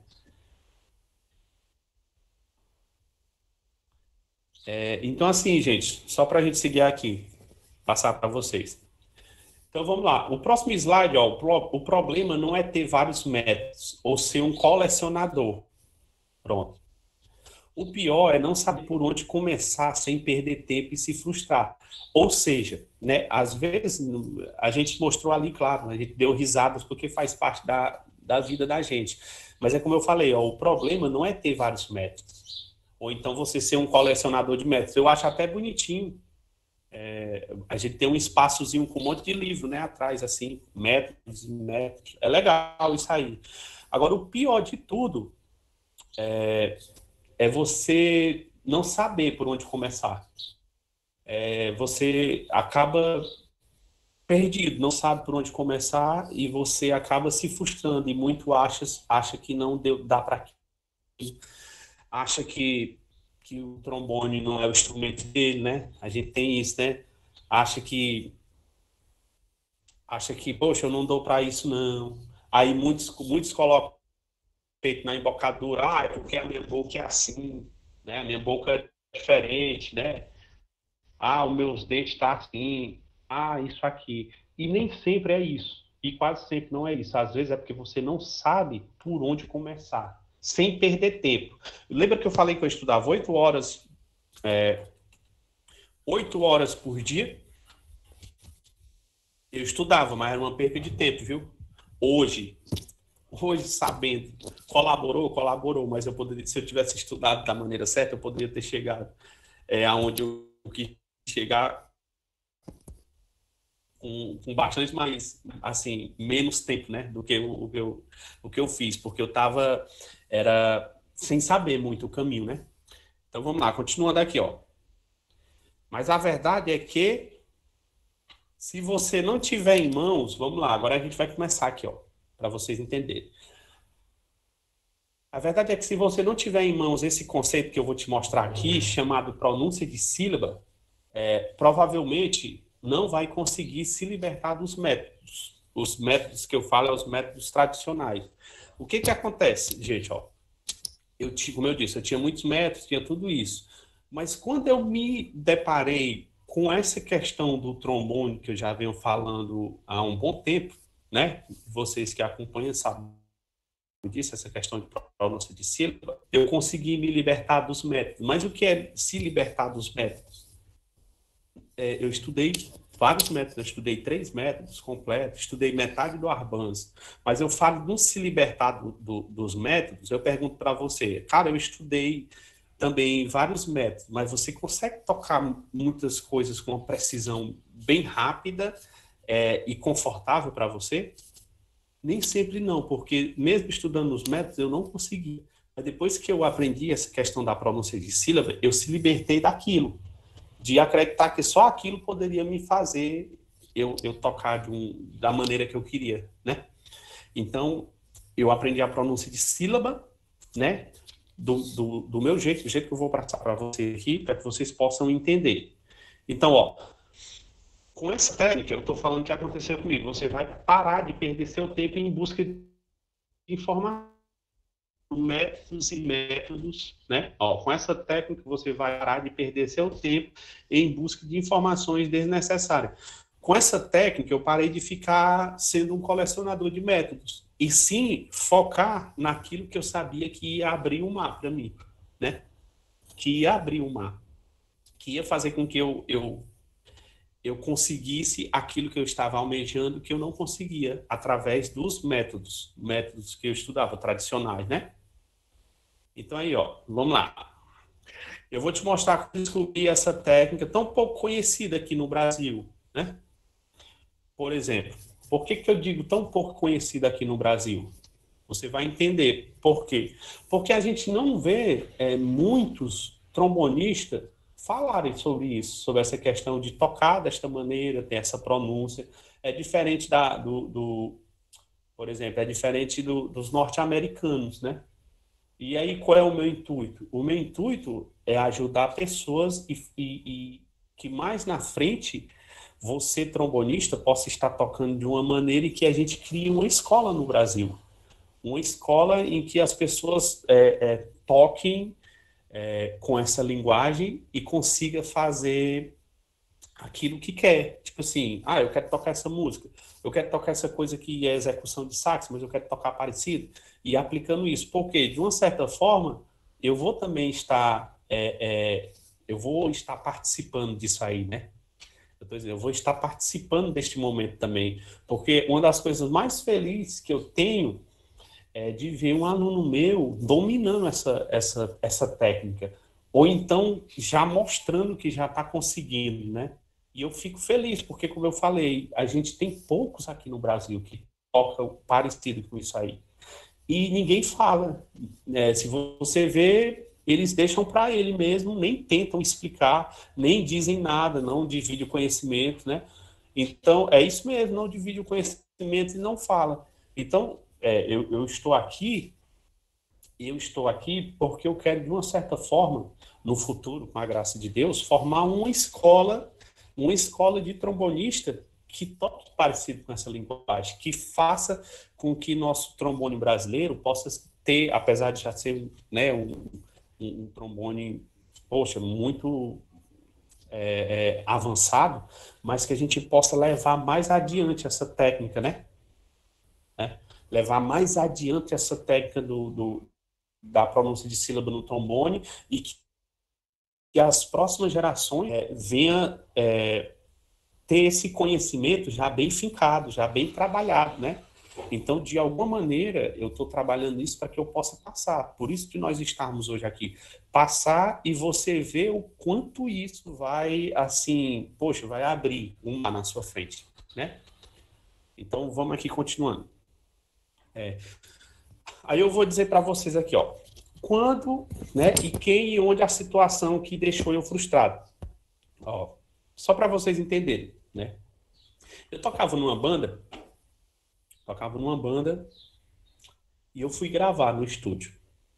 S1: É, então, assim, gente, só para a gente seguir aqui, passar para vocês. Então, vamos lá. O próximo slide, ó, o, pro, o problema não é ter vários métodos ou ser um colecionador. Pronto. O pior é não saber por onde começar sem perder tempo e se frustrar. Ou seja, né, às vezes a gente mostrou ali, claro, a gente deu risadas porque faz parte da, da vida da gente. Mas é como eu falei, ó, o problema não é ter vários métodos. Ou então você ser um colecionador de métodos. Eu acho até bonitinho. É, a gente tem um espaçozinho com um monte de livro, né, atrás, assim, métodos e métodos. É legal isso aí. Agora, o pior de tudo é você não saber por onde começar. É, você acaba perdido, não sabe por onde começar e você acaba se frustrando e muito acha, acha que não deu, dá para acha que, que o trombone não é o instrumento dele, né? A gente tem isso, né? Acha que acha que, poxa, eu não dou para isso não. Aí muitos muitos colocam o peito na embocadura, ah, é porque a minha boca é assim, né? A minha boca é diferente, né? Ah, os meus dentes estão tá assim. Ah, isso aqui. E nem sempre é isso. E quase sempre não é isso. Às vezes é porque você não sabe por onde começar, sem perder tempo. Lembra que eu falei que eu estudava oito horas, oito horas por dia? Eu estudava, mas era uma perda de tempo, viu? Hoje, hoje sabendo, colaborou, colaborou, mas eu poderia, se eu tivesse estudado da maneira certa, eu poderia ter chegado é, aonde eu quis chegar com, com bastante mais, assim, menos tempo, né, do que o, o que eu, o que eu fiz, porque eu tava, era sem saber muito o caminho, né? Então vamos lá, continuando aqui, ó. Mas a verdade é que se você não tiver em mãos, vamos lá, agora a gente vai começar aqui, ó, para vocês entenderem. A verdade é que se você não tiver em mãos esse conceito que eu vou te mostrar aqui, chamado pronúncia de sílaba, é, provavelmente não vai conseguir se libertar dos métodos. Os métodos que eu falo são os métodos tradicionais. O que que acontece, gente? Ó, eu, como eu disse, eu tinha muitos métodos, tinha tudo isso. Mas quando eu me deparei com essa questão do trombone, que eu já venho falando há um bom tempo, né? Vocês que acompanham sabem disso, essa questão de pronúncia de sílaba, eu consegui me libertar dos métodos. Mas o que é se libertar dos métodos? É, eu estudei vários métodos, eu estudei três métodos completos, estudei metade do Arbans, mas eu falo de não se libertar do, do, dos métodos, eu pergunto para você, cara, eu estudei também vários métodos, mas você consegue tocar muitas coisas com uma precisão bem rápida é, e confortável para você? Nem sempre não, porque mesmo estudando os métodos, eu não conseguia. Mas depois que eu aprendi essa questão da pronúncia de sílaba, eu se libertei daquilo, de acreditar que só aquilo poderia me fazer eu, eu tocar de um, da maneira que eu queria, né? Então, eu aprendi a pronúncia de sílaba, né? Do, do, do meu jeito, do jeito que eu vou passar para vocês aqui, para que vocês possam entender. Então, ó, com essa técnica, eu estou falando o que aconteceu comigo. Você vai parar de perder seu tempo em busca de informação. métodos e métodos, né? Ó, com essa técnica você vai parar de perder seu tempo em busca de informações desnecessárias. Com essa técnica eu parei de ficar sendo um colecionador de métodos e sim focar naquilo que eu sabia que ia abrir um mar para mim, né? Que ia abrir um mar, que ia fazer com que eu, eu eu conseguisse aquilo que eu estava almejando que eu não conseguia através dos métodos, métodos que eu estudava tradicionais, né? Então aí, ó, vamos lá. Eu vou te mostrar como descobrir essa técnica tão pouco conhecida aqui no Brasil, né? Por exemplo, por que que eu digo tão pouco conhecida aqui no Brasil? Você vai entender por quê. Porque a gente não vê é, muitos trombonistas falarem sobre isso, sobre essa questão de tocar desta maneira, ter essa pronúncia. É diferente da, do, do por exemplo, é diferente do, dos norte-americanos, né? E aí, qual é o meu intuito? O meu intuito é ajudar pessoas e, e, e que mais na frente você, trombonista, possa estar tocando de uma maneira e que a gente crie uma escola no Brasil. Uma escola em que as pessoas é, é, toquem é, com essa linguagem e consiga fazer aquilo que quer. Tipo assim, ah, eu quero tocar essa música, eu quero tocar essa coisa que é execução de sax, mas eu quero tocar parecido. E aplicando isso. Porque, de uma certa forma, eu vou também estar, é, é, eu vou estar participando disso aí, né? Eu, tô dizendo, eu vou estar participando deste momento também. Porque uma das coisas mais felizes que eu tenho é de ver um aluno meu dominando essa, essa, essa técnica, ou então já mostrando que já está conseguindo, né? E eu fico feliz, porque, como eu falei, a gente tem poucos aqui no Brasil que tocam parecido com isso aí. E ninguém fala. É, se você vê, eles deixam para ele mesmo, nem tentam explicar, nem dizem nada, não divide o conhecimento, né? Então, é isso mesmo, não divide o conhecimento e não fala. Então, é, eu, eu estou aqui, eu estou aqui porque eu quero, de uma certa forma, no futuro, com a graça de Deus, formar uma escola, uma escola de trombonista que toque parecido com essa linguagem, que faça com que nosso trombone brasileiro possa ter, apesar de já ser, né, um, um, um trombone, poxa, muito é, é, avançado, mas que a gente possa levar mais adiante essa técnica, né? né? Levar mais adiante essa técnica do, do, da pronúncia de sílaba no trombone e que, que as próximas gerações é, venham é, ter esse conhecimento já bem fincado, já bem trabalhado, né? Então, de alguma maneira, eu estou trabalhando isso para que eu possa passar. Por isso que nós estamos hoje aqui. Passar e você ver o quanto isso vai, assim, poxa, vai abrir uma na sua frente, né? Então, vamos aqui continuando. É, Aí eu vou dizer para vocês aqui, ó, quando, né, e quem e onde a situação que deixou eu frustrado. Ó, só para vocês entenderem, né? Eu tocava numa banda, tocava numa banda e eu fui gravar no estúdio.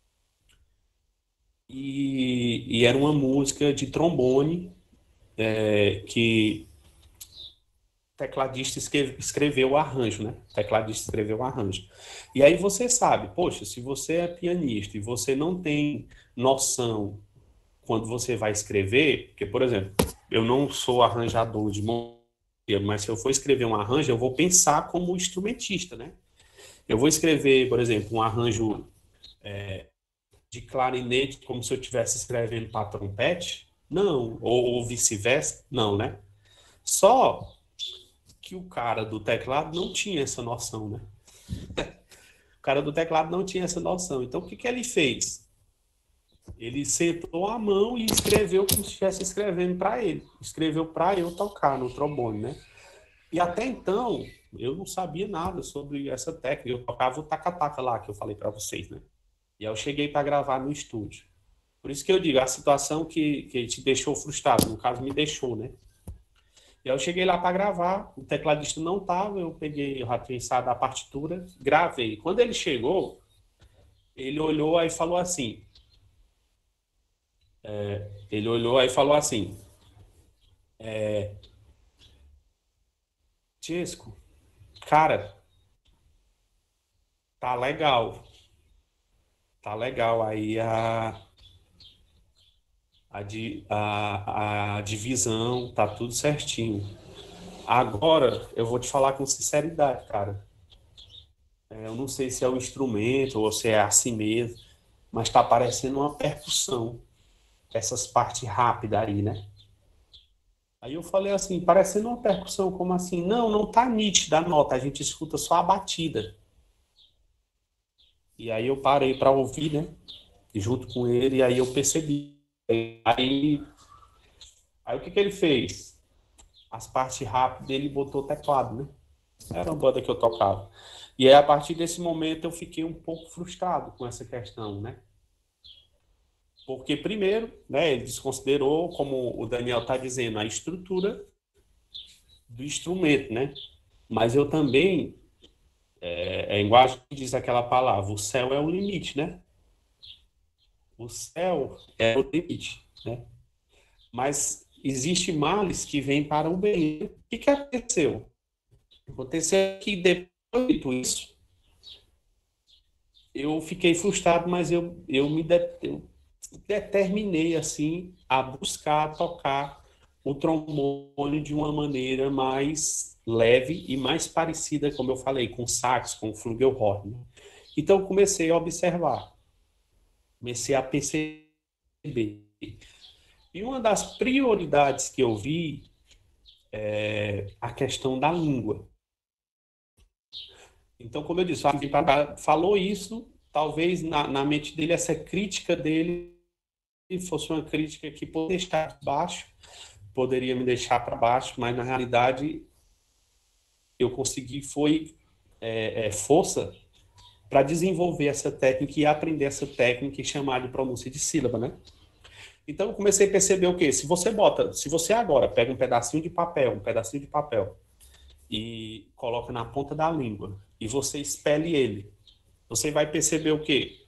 S1: E, e era uma música de trombone é, que o tecladista escreve- escreveu o arranjo, né? O tecladista escreveu o arranjo. E aí você sabe, poxa, se você é pianista e você não tem noção quando você vai escrever, porque, por exemplo, eu não sou arranjador de música, mas se eu for escrever um arranjo, eu vou pensar como instrumentista, né? Eu vou escrever, por exemplo, um arranjo de clarinete como se eu estivesse escrevendo para trompete? Não. Ou, ou vice-versa? Não, né? Só que o cara do teclado não tinha essa noção, né? O cara do teclado não tinha essa noção. Então, o que que ele fez? Ele sentou a mão e escreveu como se estivesse escrevendo para ele. Escreveu para eu tocar no trombone, né? E até então, eu não sabia nada sobre essa técnica. Eu tocava o taca-taca lá, que eu falei para vocês, né? E aí eu cheguei para gravar no estúdio. Por isso que eu digo, a situação que, que te deixou frustrado, no caso, me deixou, né? E aí eu cheguei lá para gravar, o tecladista não estava, eu peguei, eu já tinha ensaiado a partitura, gravei. Quando ele chegou, ele olhou aí e falou assim, ele olhou aí e falou assim, Tisco, cara, tá legal, Tá legal aí a, a, di- a, a divisão, tá tudo certinho. Agora, eu vou te falar com sinceridade, cara. É, Eu não sei se é o instrumento ou se é assim mesmo, mas tá parecendo uma percussão, essas partes rápidas aí, né? Aí eu falei assim, parecendo uma percussão, como assim? Não, não tá nítida a nota, a gente escuta só a batida. E aí eu parei para ouvir, né? Junto com ele, e aí eu percebi. Aí, aí o que que ele fez? As partes rápidas ele botou teclado, né? Era uma banda que eu tocava. E aí, a partir desse momento, eu fiquei um pouco frustrado com essa questão, né? Porque, primeiro, né, ele desconsiderou, como o Daniel está dizendo, a estrutura do instrumento, né? Mas eu também, é, é igual a gente diz aquela palavra, o céu é o limite, né? O céu é o limite, né? Mas existe males que vêm para o bem. O que que aconteceu? Aconteceu que depois disso, eu fiquei frustrado, mas eu, eu me de, eu determinei assim a buscar tocar o trombone de uma maneira mais leve e mais parecida, como eu falei, com sax, com flugelhorn. Né? Então comecei a observar, comecei a perceber. E uma das prioridades que eu vi é a questão da língua. Então, como eu disse, o falou isso, talvez na, na mente dele essa crítica dele fosse uma crítica que poderia deixar baixo, poderia me deixar para baixo, mas na realidade eu consegui foi é, é, força para desenvolver essa técnica e aprender essa técnica e chamar de pronúncia de sílaba, né? Então eu comecei a perceber o quê? Se você bota, se você agora pega um pedacinho de papel, um pedacinho de papel e coloca na ponta da língua e você expele ele, você vai perceber o quê?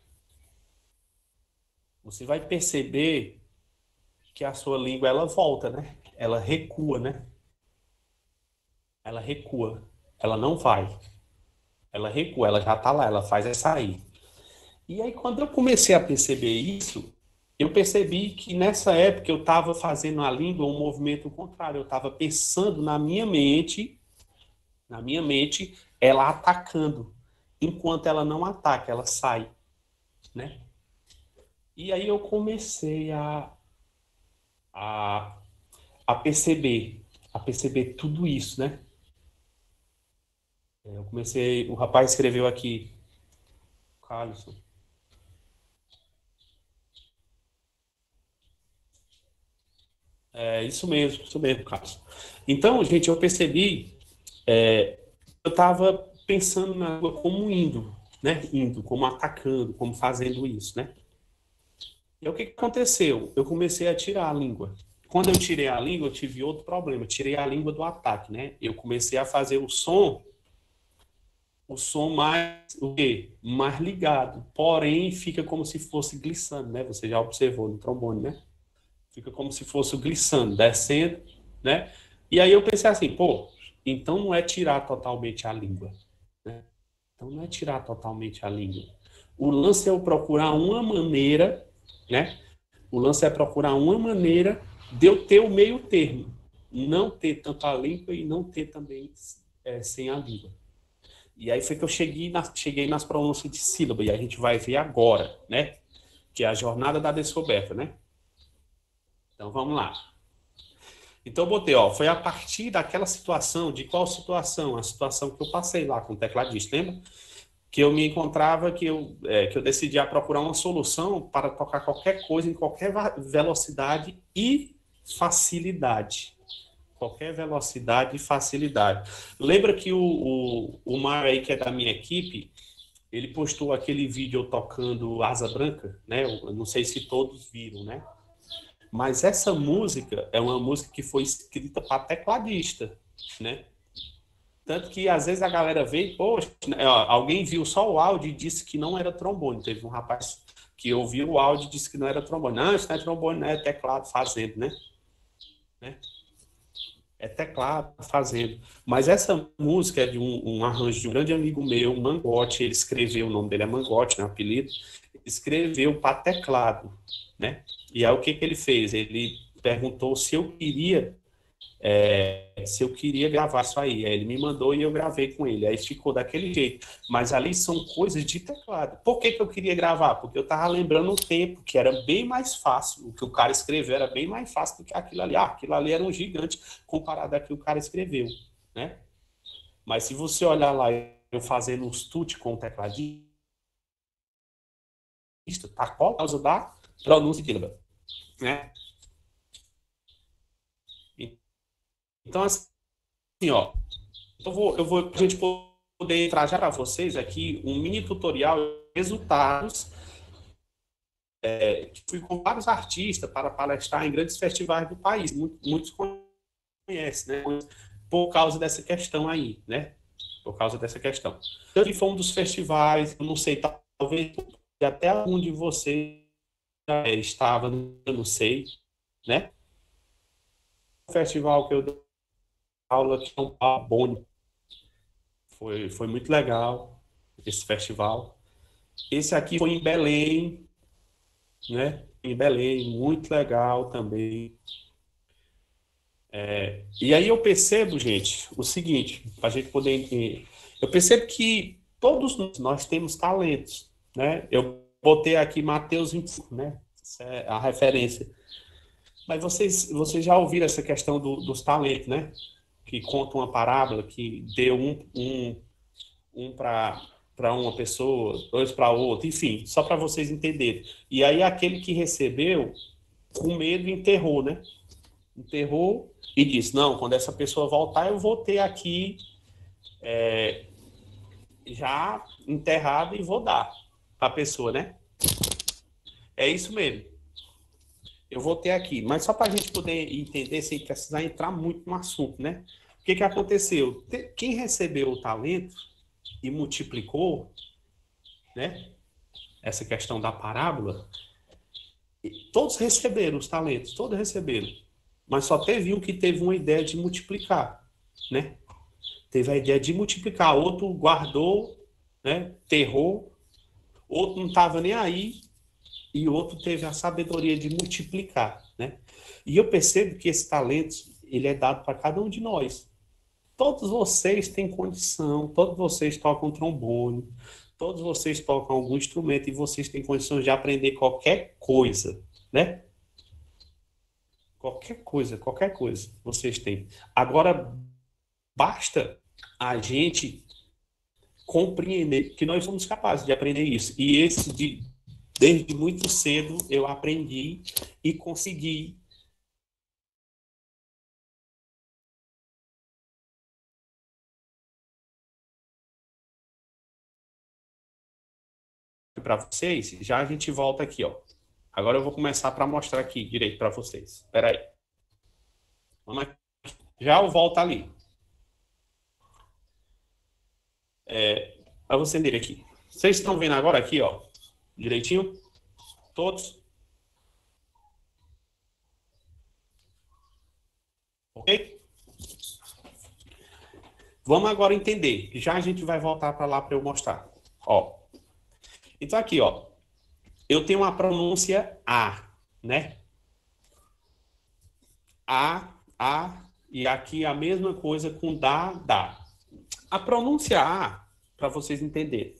S1: Você vai perceber que a sua língua ela volta, né? Ela recua, né? Ela recua. Ela não vai. Ela recua, ela já tá lá, ela faz é sair. E aí, quando eu comecei a perceber isso, eu percebi que nessa época eu estava fazendo a língua um movimento contrário. Eu estava pensando na minha mente, na minha mente, ela atacando, enquanto ela não ataca, ela sai, né? E aí eu comecei a, a, a perceber, a perceber tudo isso, né? Eu comecei, o rapaz escreveu aqui, Carlson. É isso mesmo, isso mesmo, Carlos. Então, gente, eu percebi, é, eu estava pensando na água como indo, né? Indo, como atacando, como fazendo isso, né? E aí, o que que aconteceu? Eu comecei a tirar a língua. Quando eu tirei a língua, eu tive outro problema. Eu tirei a língua do ataque, né? Eu comecei a fazer o som, o som mais, o quê? Mais ligado. Porém, fica como se fosse glissando, né? Você já observou no trombone, né? Fica como se fosse o glissando, descendo, né? E aí eu pensei assim, pô, então não é tirar totalmente a língua, né? Então não é tirar totalmente a língua. O lance é eu procurar uma maneira, né? O lance é procurar uma maneira de eu ter o meio termo. Não ter tanto a língua e não ter também é, sem a língua. E aí foi que eu cheguei, na, cheguei nas pronúncias de sílaba, e a gente vai ver agora, né? Que é a jornada da descoberta, né? Então vamos lá. Então eu botei, ó, foi a partir daquela situação, de qual situação? A situação que eu passei lá com o tecladista, lembra? Que eu me encontrava, que eu, é, que eu decidi a procurar uma solução para tocar qualquer coisa em qualquer velocidade e facilidade. Qualquer velocidade e facilidade. Lembra que o, o, o Mar aí, que é da minha equipe, ele postou aquele vídeo eu tocando Asa Branca, né? Eu não sei se todos viram, né? Mas essa música é uma música que foi escrita para tecladista, né? Tanto que às vezes a galera vê, poxa, né, ó, alguém viu só o áudio e disse que não era trombone. Teve um rapaz que ouviu o áudio e disse que não era trombone. Não, isso não é trombone, não é teclado fazendo, né? né? É teclado fazendo. Mas essa música é de um, um arranjo de um grande amigo meu, Mangote. Ele escreveu, o nome dele é Mangote, né? Apelido. escreveu para teclado, né? E aí o que, que ele fez? Ele perguntou se eu queria é, se eu queria gravar isso aí. Aí ele me mandou e eu gravei com ele. Aí ficou daquele jeito. Mas ali são coisas de teclado. Por que, que eu queria gravar? Porque eu estava lembrando o tempo, que era bem mais fácil. O que o cara escreveu era bem mais fácil do que aquilo ali. Ah, aquilo ali era um gigante comparado ao que o cara escreveu, né? Mas se você olhar lá, eu fazendo uns tut com o tecladista, tá qual a causa da pronúncia de sílaba, né? Então, assim, ó, eu vou, eu vou, a gente poder trazer para vocês aqui um mini tutorial de resultados é, que fui com vários artistas para palestrar em grandes festivais do país. Muitos conhecem, né? Por causa dessa questão aí, né? Por causa dessa questão. Então, foi um dos festivais, eu não sei, talvez até algum de vocês é, estava, eu não sei, né? O festival que eu dei aula aqui em São Paulo, Boni, foi, foi muito legal esse festival. Esse aqui foi em Belém, né? Em Belém, muito legal também. É, e aí eu percebo, gente, o seguinte, para a gente poder entender. Eu percebo que todos nós temos talentos, né? Eu botei aqui Mateus vinte e cinco, né? Essa é a referência. Mas vocês, vocês já ouviram essa questão do, dos talentos, né? Que conta uma parábola que deu um, um, um para para uma pessoa, dois para outra, enfim, só para vocês entenderem. E aí aquele que recebeu, com medo, enterrou, né? Enterrou e disse, não, quando essa pessoa voltar, eu vou ter aqui é, já enterrado e vou dar para a pessoa, né? É isso mesmo. Eu vou ter aqui, mas só para a gente poder entender, sem precisar entrar muito no assunto, né? O que, que aconteceu? Quem recebeu o talento e multiplicou, né? Essa questão da parábola, todos receberam os talentos, todos receberam. Mas só teve um que teve uma ideia de multiplicar, né? Teve a ideia de multiplicar, outro guardou, né? Terrou, outro não estava nem aí, e outro teve a sabedoria de multiplicar, né? E eu percebo que esse talento, ele é dado para cada um de nós. Todos vocês têm condição, todos vocês tocam trombone, todos vocês tocam algum instrumento e vocês têm condições de aprender qualquer coisa, né? Qualquer coisa, qualquer coisa vocês têm. Agora, basta a gente compreender que nós somos capazes de aprender isso. E esse, de, desde muito cedo, eu aprendi e consegui para vocês. Já a gente volta aqui, ó. Agora eu vou começar para mostrar aqui direito para vocês. Espera aí. Vamos aqui. Já eu volto ali. É, para você ler aqui. Vocês estão vendo agora aqui, ó, direitinho? Todos? Ok? Vamos agora entender. Já a gente vai voltar para lá para eu mostrar. Ó. Então aqui, ó. Eu tenho uma pronúncia A, né? A, A, e aqui a mesma coisa com da, da. A pronúncia A, para vocês entenderem,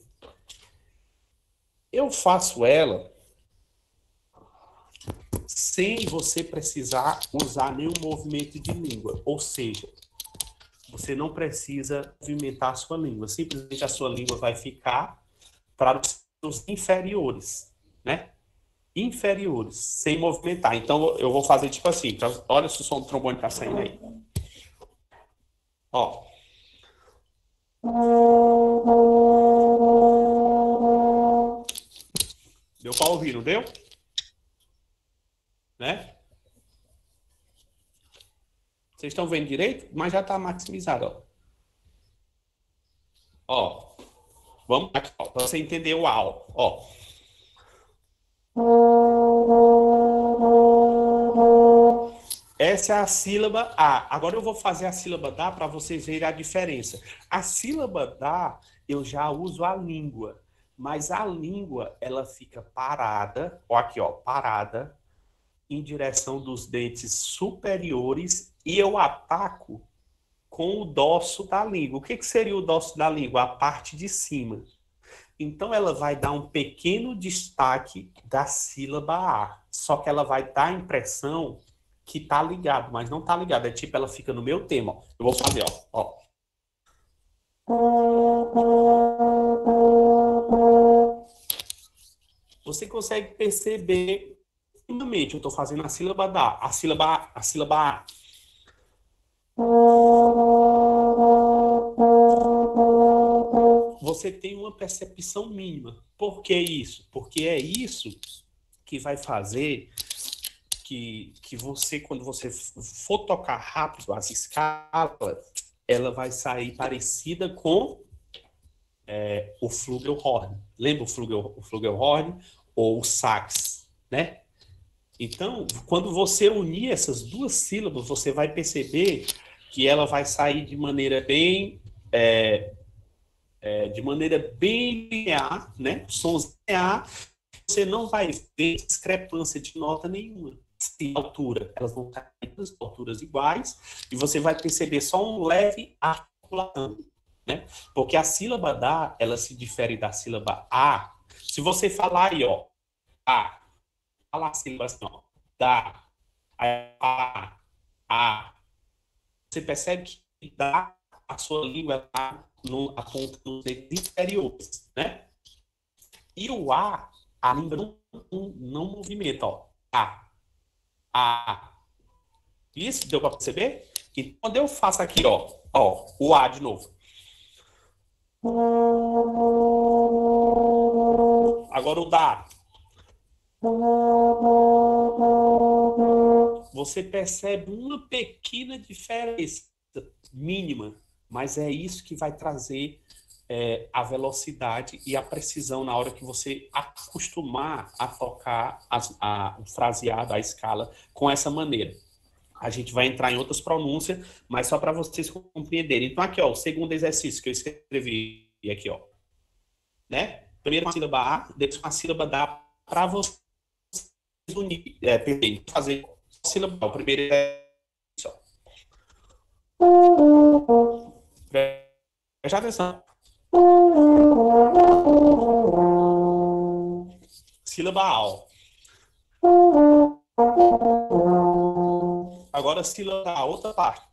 S1: eu faço ela sem você precisar usar nenhum movimento de língua. Ou seja, você não precisa movimentar a sua língua. Simplesmente a sua língua vai ficar para os seus inferiores, né? Inferiores, sem movimentar. Então, eu vou fazer tipo assim. Pra... Olha se o som do trombone tá saindo aí. Ó. Deu para ouvir, não deu? Né? Vocês estão vendo direito? Mas já está maximizado, ó. Ó. Vamos aqui, ó, para você entender o A, ó. Essa é a sílaba A. Agora eu vou fazer a sílaba da para vocês verem a diferença. A sílaba da, eu já uso a língua. mas a língua, ela fica parada, ó, aqui, ó, parada, em direção dos dentes superiores e eu ataco com o dorso da língua. O que, que seria o dorso da língua? A parte de cima. Então, ela vai dar um pequeno destaque da sílaba A. Só que ela vai dar a impressão que tá ligado, mas não tá ligado. É tipo, ela fica no meu tema. Ó. Eu vou fazer, ó. ó. Você consegue perceber, finalmente, eu estou fazendo a sílaba da, a sílaba, a sílaba A. Você tem uma percepção mínima. Por que isso? Porque é isso que vai fazer que, que você, quando você for tocar rápido as escalas, ela vai sair parecida com é, o flugelhorn. Lembra o, flugel, o flugelhorn ou o sax, né? Então, quando você unir essas duas sílabas, você vai perceber que ela vai sair de maneira bem é, é, de maneira bem linear, né? Sons linear, você não vai ver discrepância de nota nenhuma. De altura, elas vão estar em alturas iguais e você vai perceber só um leve articulação, né? Porque a sílaba da, ela se difere da sílaba a. Se você falar aí, ó, a, falar a sílaba assim, ó, da, a, a, você percebe que dá, a sua língua está apontando os dedos inferiores, né? E o a, a língua não, não, não movimenta, ó, a, a. Isso, deu para perceber? E quando eu faço aqui, ó, ó, o a de novo. Agora o da. Você percebe uma pequena diferença mínima, mas é isso que vai trazer é, a velocidade e a precisão na hora que você acostumar a tocar as, a, o fraseado, a escala, com essa maneira. A gente vai entrar em outras pronúncias, mas só para vocês compreenderem. Então, aqui, ó, o segundo exercício que eu escrevi aqui, ó. Né? Primeiro uma sílaba A, depois uma sílaba da, para vocês unir, é, fazer sílaba. O primeiro é isso, ó. Preste atenção. Sílaba A, ó. Agora sílaba A, outra parte.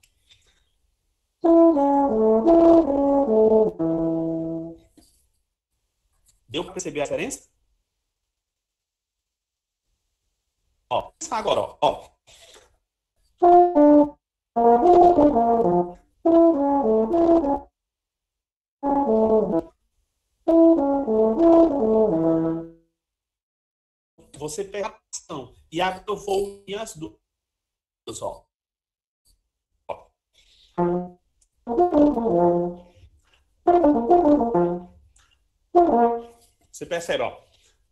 S1: Deu para perceber a diferença? Ó, agora, ó. ó. Você pega a ação. E agora eu vou unir as duas, ó. Você percebe, ó.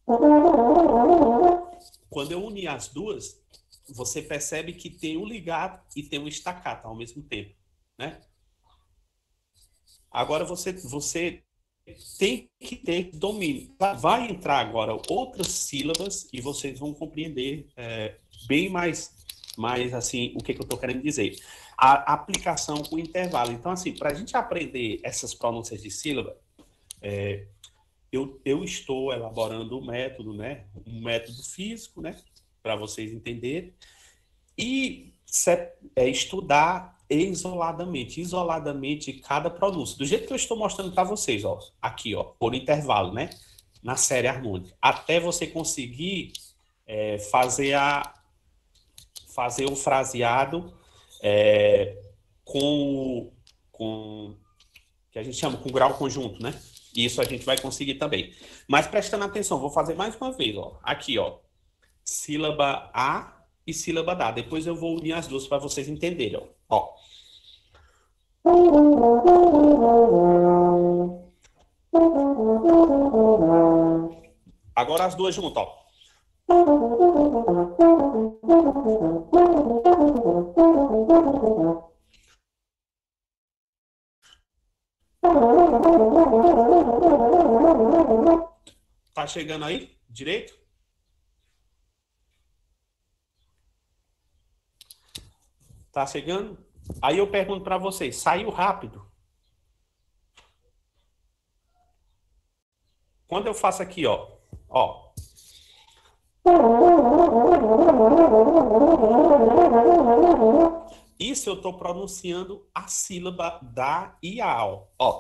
S1: Quando eu unir as duas, você percebe que tem um ligado e tem um estacato ao mesmo tempo, né? Agora você, você tem que ter domínio. Vai entrar agora outras sílabas e vocês vão compreender é, bem mais, mais assim, o que, que eu estou querendo dizer. A aplicação com intervalo. Então, assim, para a gente aprender essas pronúncias de sílaba, é, eu, eu estou elaborando um método, né? Um método físico, né? Para vocês entenderem. E é, estudar isoladamente, isoladamente cada pronúncia. Do jeito que eu estou mostrando para vocês, ó, aqui, ó, por intervalo, né? Na série harmônica. Até você conseguir é, fazer, a, fazer o fraseado é, com, com, que a gente chama com grau conjunto, né? Isso a gente vai conseguir também. Mas prestando atenção, vou fazer mais uma vez, ó. Aqui, ó. Sílaba A e sílaba da. Depois eu vou unir as duas para vocês entenderem, ó. Agora as duas juntas, ó. Tá chegando aí? Direito? Tá chegando? Aí eu pergunto para vocês, saiu rápido? Quando eu faço aqui, ó, ó. Isso eu estou pronunciando a sílaba da e a, ó. ó.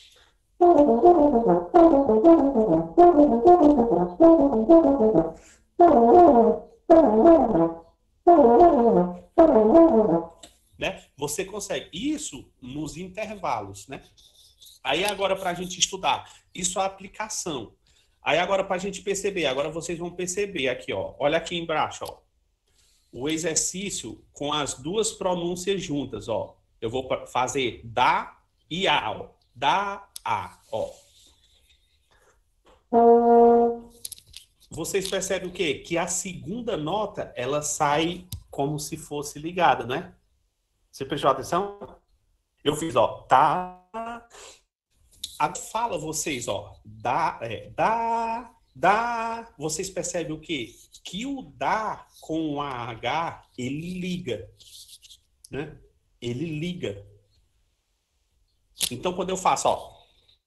S1: Né? Você consegue isso nos intervalos, né? Aí agora para a gente estudar, isso é a aplicação. Aí agora para a gente perceber, agora vocês vão perceber aqui, ó. Olha aqui embaixo, ó. O exercício com as duas pronúncias juntas, ó. Eu vou fazer da e a, ó. Da, a, ó. Vocês percebem o quê? Que a segunda nota, ela sai como se fosse ligada, né? Você prestou atenção? Eu fiz, ó, tá. Agora fala vocês, ó, da, é, da, da. Vocês percebem o quê? Que o da com o A H, ele liga, né? Ele liga. Então, quando eu faço, ó.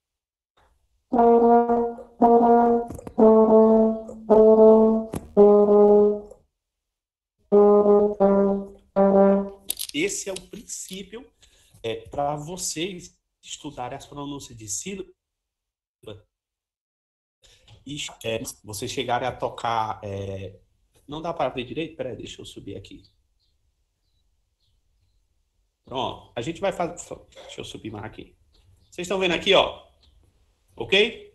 S1: Esse é o princípio é, para vocês estudarem as pronúncias de sílaba e é, vocês chegarem a tocar. É... Não dá para ver direito? Peraí, deixa eu subir aqui. Pronto. A gente vai fazer. Deixa eu subir mais aqui. Vocês estão vendo aqui, ó? Ok?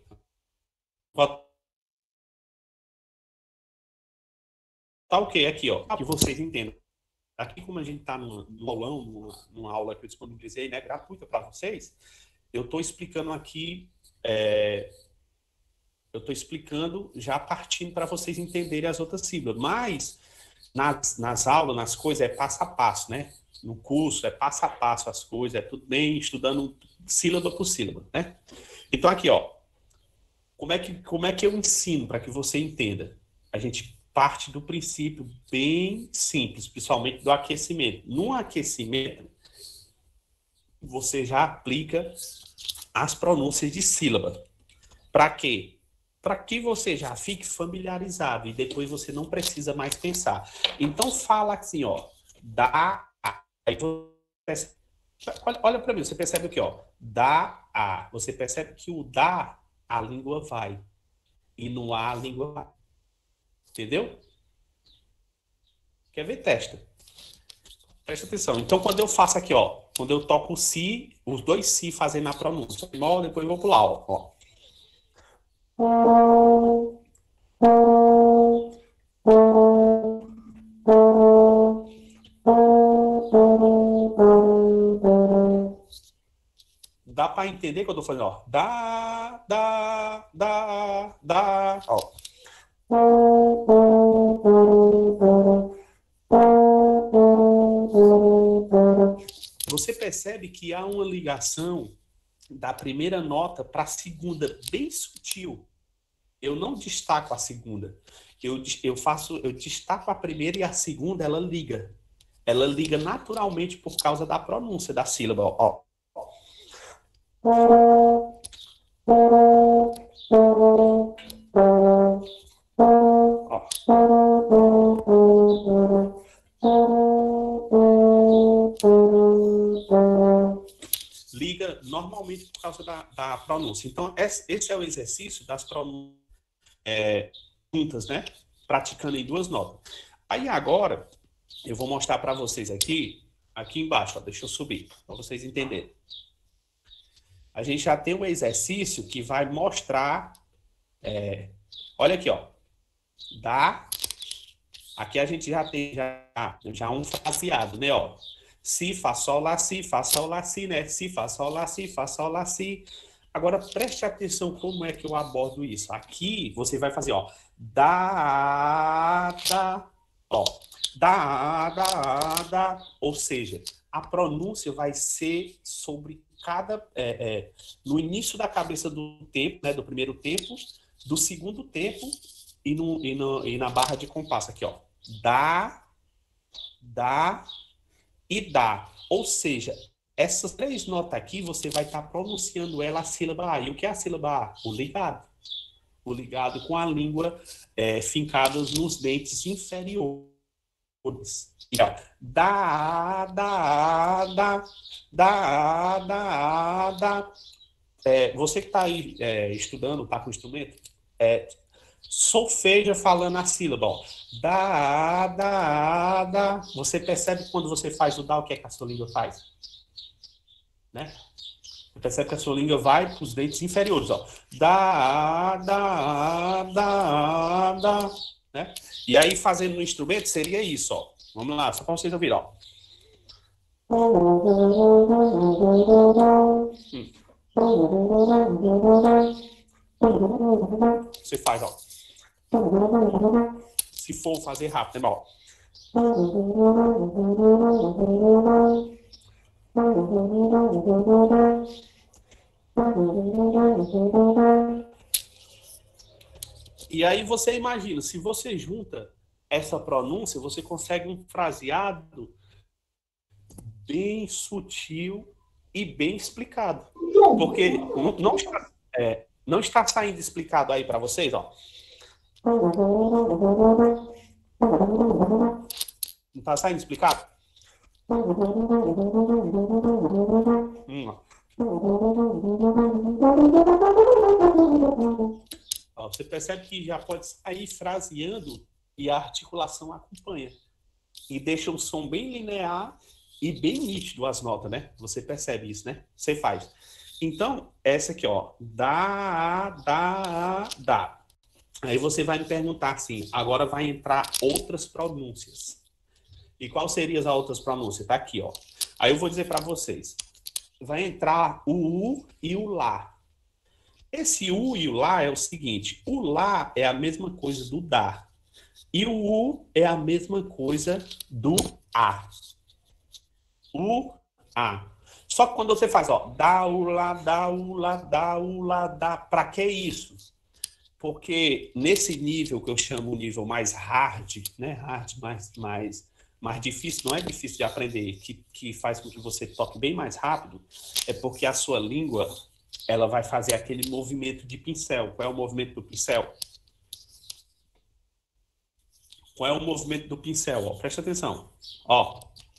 S1: Tá ok aqui, ó. Que vocês entendam. Aqui, como a gente está no, no aulão, numa, numa aula que eu disponibilizei, né, gratuita para vocês, eu estou explicando aqui, é, eu estou explicando já partindo para vocês entenderem as outras sílabas. Mas nas, nas aulas, nas coisas, é passo a passo, né? No curso, é passo a passo as coisas, é tudo bem, estudando sílaba por sílaba, né? Então, aqui, ó. Como é que, como é que eu ensino para que você entenda? A gente parte do princípio bem simples, principalmente do aquecimento. No aquecimento, você já aplica as pronúncias de sílaba. Para quê? Para que você já fique familiarizado e depois você não precisa mais pensar. Então, fala assim, ó, dá a. Aí você, olha olha para mim, você percebe o que, ó? Dá a. Você percebe que o dá, a língua vai. E no A, a língua vai. Entendeu? Quer ver? Testa. Presta atenção. Então, quando eu faço aqui, ó, quando eu toco o si, os dois si fazendo a pronúncia. Depois eu vou pular, ó. ó. Dá para entender que eu tô fazendo, ó. Dá, dá, dá, dá. Ó. Você percebe que há uma ligação da primeira nota para a segunda, bem sutil. Eu não destaco a segunda. Eu, eu faço, eu destaco a primeira e a segunda, ela liga. Ela liga naturalmente por causa da pronúncia da sílaba. Ó. Liga normalmente por causa da, da pronúncia. Então, esse é o exercício das pronúncias é, juntas, né? Praticando em duas notas. Aí agora, eu vou mostrar para vocês aqui, aqui embaixo, ó, deixa eu subir, para vocês entenderem. A gente já tem um exercício que vai mostrar, é, olha aqui, ó, dá, aqui a gente já tem já, já um fraseado, né, ó, si, fá, sol, lá, si, fá, sol, lá, si, né, si, fá, sol, lá, si, fá, sol, lá, si. Agora, preste atenção como é que eu abordo isso. Aqui, você vai fazer, ó, dá, dá, ó, dá, dá, dá, ou seja, a pronúncia vai ser sobre cada, é, é, no início da cabeça do tempo, né, do primeiro tempo, do segundo tempo e, no, e, no, e na barra de compasso aqui, ó. Dá, dá e dá. Ou seja, essas três notas aqui, você vai estar pronunciando ela a sílaba A. E o que é a sílaba A? O ligado. O ligado com a língua é, fincadas nos dentes inferiores. E, ó, dá, dá, dá, dá, dá, dá. É, você que está aí é, estudando, está com o instrumento, é, solfeja falando a sílaba, ó. Dá, dá, dá. Você percebe quando você faz o dá, o que é que a sua língua faz? Né? Você percebe que a sua língua vai para os dentes inferiores, ó. Dá, dá, dá, dá. Né? E aí, fazendo no instrumento, seria isso, ó. Vamos lá, só para vocês ouvirem, ó. Hum. Você faz, ó. Se for fazer rápido, né, ó. E aí você imagina, se você junta essa pronúncia, você consegue um fraseado bem sutil e bem explicado. Porque não, não, está, é, não está saindo explicado aí para vocês, ó. Não está saindo explicado? Hum, ó. Ó, você percebe que já pode sair fraseando e a articulação acompanha. E deixa um som bem linear e bem nítido as notas, né? Você percebe isso, né? Você faz. Então, essa aqui, ó. Dá, dá, dá. Aí você vai me perguntar assim, agora vai entrar outras pronúncias. E qual seriam as outras pronúncias? Tá aqui, ó. Aí eu vou dizer para vocês. Vai entrar o U e o Lá. Esse U e o Lá é o seguinte. O Lá é a mesma coisa do Dá. E o U é a mesma coisa do A. U, A. Só que quando você faz, ó, dá, u, lá, dá, u, lá, dá, u, lá, dá, pra que isso? Porque nesse nível que eu chamo o nível mais hard, né, hard, mais, mais, mais difícil, não é difícil de aprender, que, que faz com que você toque bem mais rápido, é porque a sua língua, ela vai fazer aquele movimento de pincel. Qual é o movimento do pincel? Qual é o movimento do pincel? Ó, presta atenção. Ó.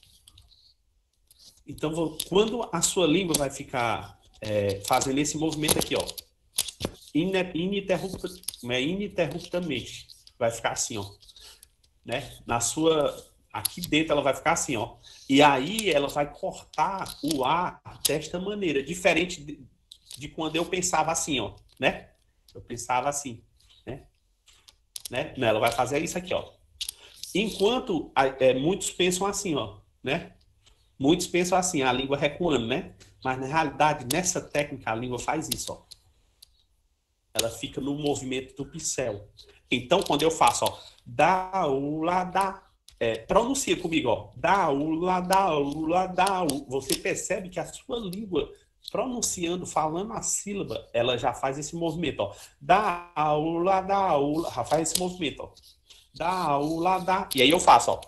S1: Então, quando a sua língua vai ficar é, fazendo esse movimento aqui, ó, ininterrupta, ininterruptamente, vai ficar assim, ó, né? Na sua, aqui dentro ela vai ficar assim, ó. E aí ela vai cortar o ar desta maneira, diferente de, de quando eu pensava assim, ó, né? Eu pensava assim, né? né? Ela vai fazer isso aqui, ó. Enquanto é, muitos pensam assim, ó, né? Muitos pensam assim, a língua recuando, né? Mas, na realidade, nessa técnica, a língua faz isso, ó. Ela fica no movimento do pincel. Então, quando eu faço, ó, dá, u, lá, dá, é, pronuncia comigo, ó, dá, u, lá, dá, u, lá, dá, u. Você percebe que a sua língua, pronunciando, falando a sílaba, ela já faz esse movimento, ó. Dá, u, lá, dá, u, já faz esse movimento, ó. Dá, u, lá, dá. E aí eu faço, ó.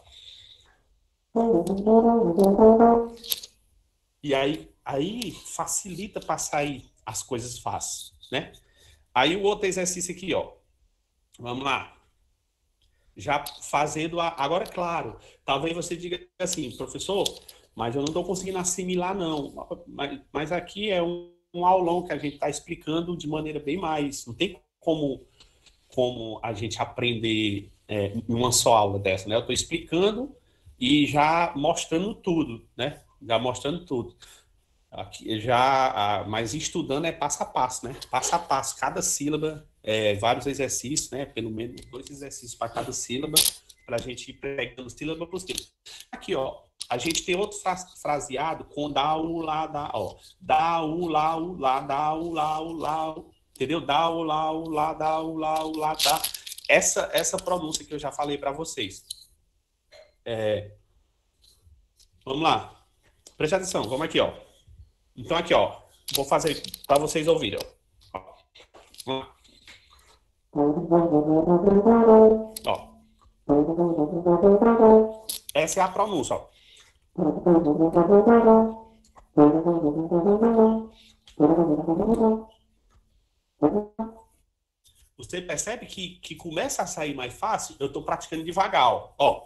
S1: E aí, aí facilita para sair as coisas fáceis, né? Aí o outro exercício aqui, ó. Vamos lá. Já fazendo a... Agora, é claro, talvez você diga assim, professor, mas eu não estou conseguindo assimilar, não. Mas, mas aqui é um, um aulão que a gente está explicando de maneira bem mais... Não tem como, como a gente aprender é, em uma só aula dessa, né? Eu estou explicando e já mostrando tudo, né? Já mostrando tudo. Aqui já, mas estudando é passo a passo, né? Passo a passo, cada sílaba, é, vários exercícios, né? Pelo menos dois exercícios para cada sílaba, para a gente ir pegando sílaba por sílaba. Aqui, ó, a gente tem outro fraseado com dá, u, lá, dá, ó. Dá, u, lá, u, lá, dá, u, lá, u, lá, entendeu? Dá, u, lá, u, lá, dá, u, lá, u, lá, dá. Essa, essa pronúncia que eu já falei para vocês. É, vamos lá. Preste atenção, vamos aqui, ó. Então, aqui, ó. Vou fazer para vocês ouvirem, ó. Ó. Essa é a pronúncia, ó. Você percebe que, que começa a sair mais fácil? Eu estou praticando devagar, ó. Ó.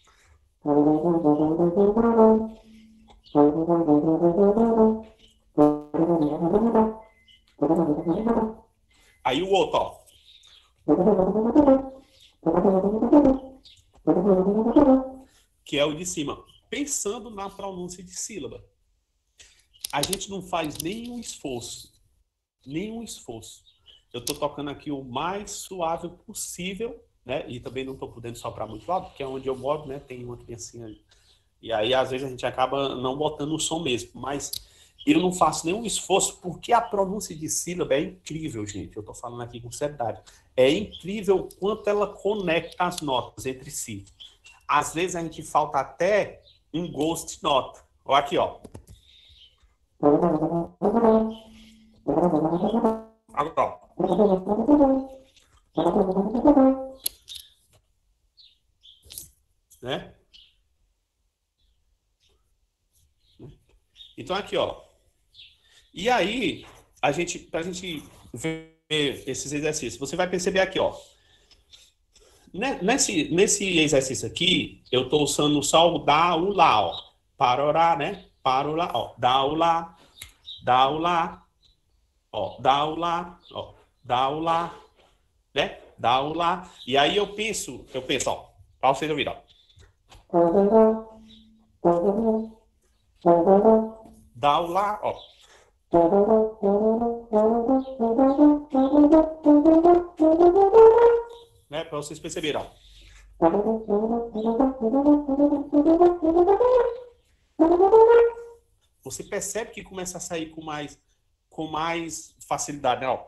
S1: Aí o outro, ó. Que é o de cima. Pensando na pronúncia de sílaba. A gente não faz nenhum esforço. Nenhum esforço. Eu estou tocando aqui o mais suave possível, né? E também não estou podendo soprar muito alto, porque é onde eu moro, né? Tem uma criancinha ali. E aí, às vezes, a gente acaba não botando o som mesmo. Mas eu não faço nenhum esforço, porque a pronúncia de sílaba é incrível, gente. Eu estou falando aqui com seriedade. É incrível o quanto ela conecta as notas entre si. Às vezes, a gente falta até um ghost nota. Olha aqui, ó. Agora, ó. Né? Então, aqui, ó. E aí, a gente, pra gente ver esses exercícios, você vai perceber aqui, ó. Nesse, nesse exercício aqui, eu tô usando só o dá, o lá, ó. Parorá, né? Parorá, ó. Dá, o lá. Dá, o lá. Ó. Dá, o lá. Ó. Dá, o lá. Né? Dá, o lá. E aí eu penso, eu penso, ó. Pra vocês ouvirem, ó. Dá, o lá, ó. Né? Para vocês perceberem, ó. Você percebe que começa a sair com mais, com mais facilidade, né? Ó.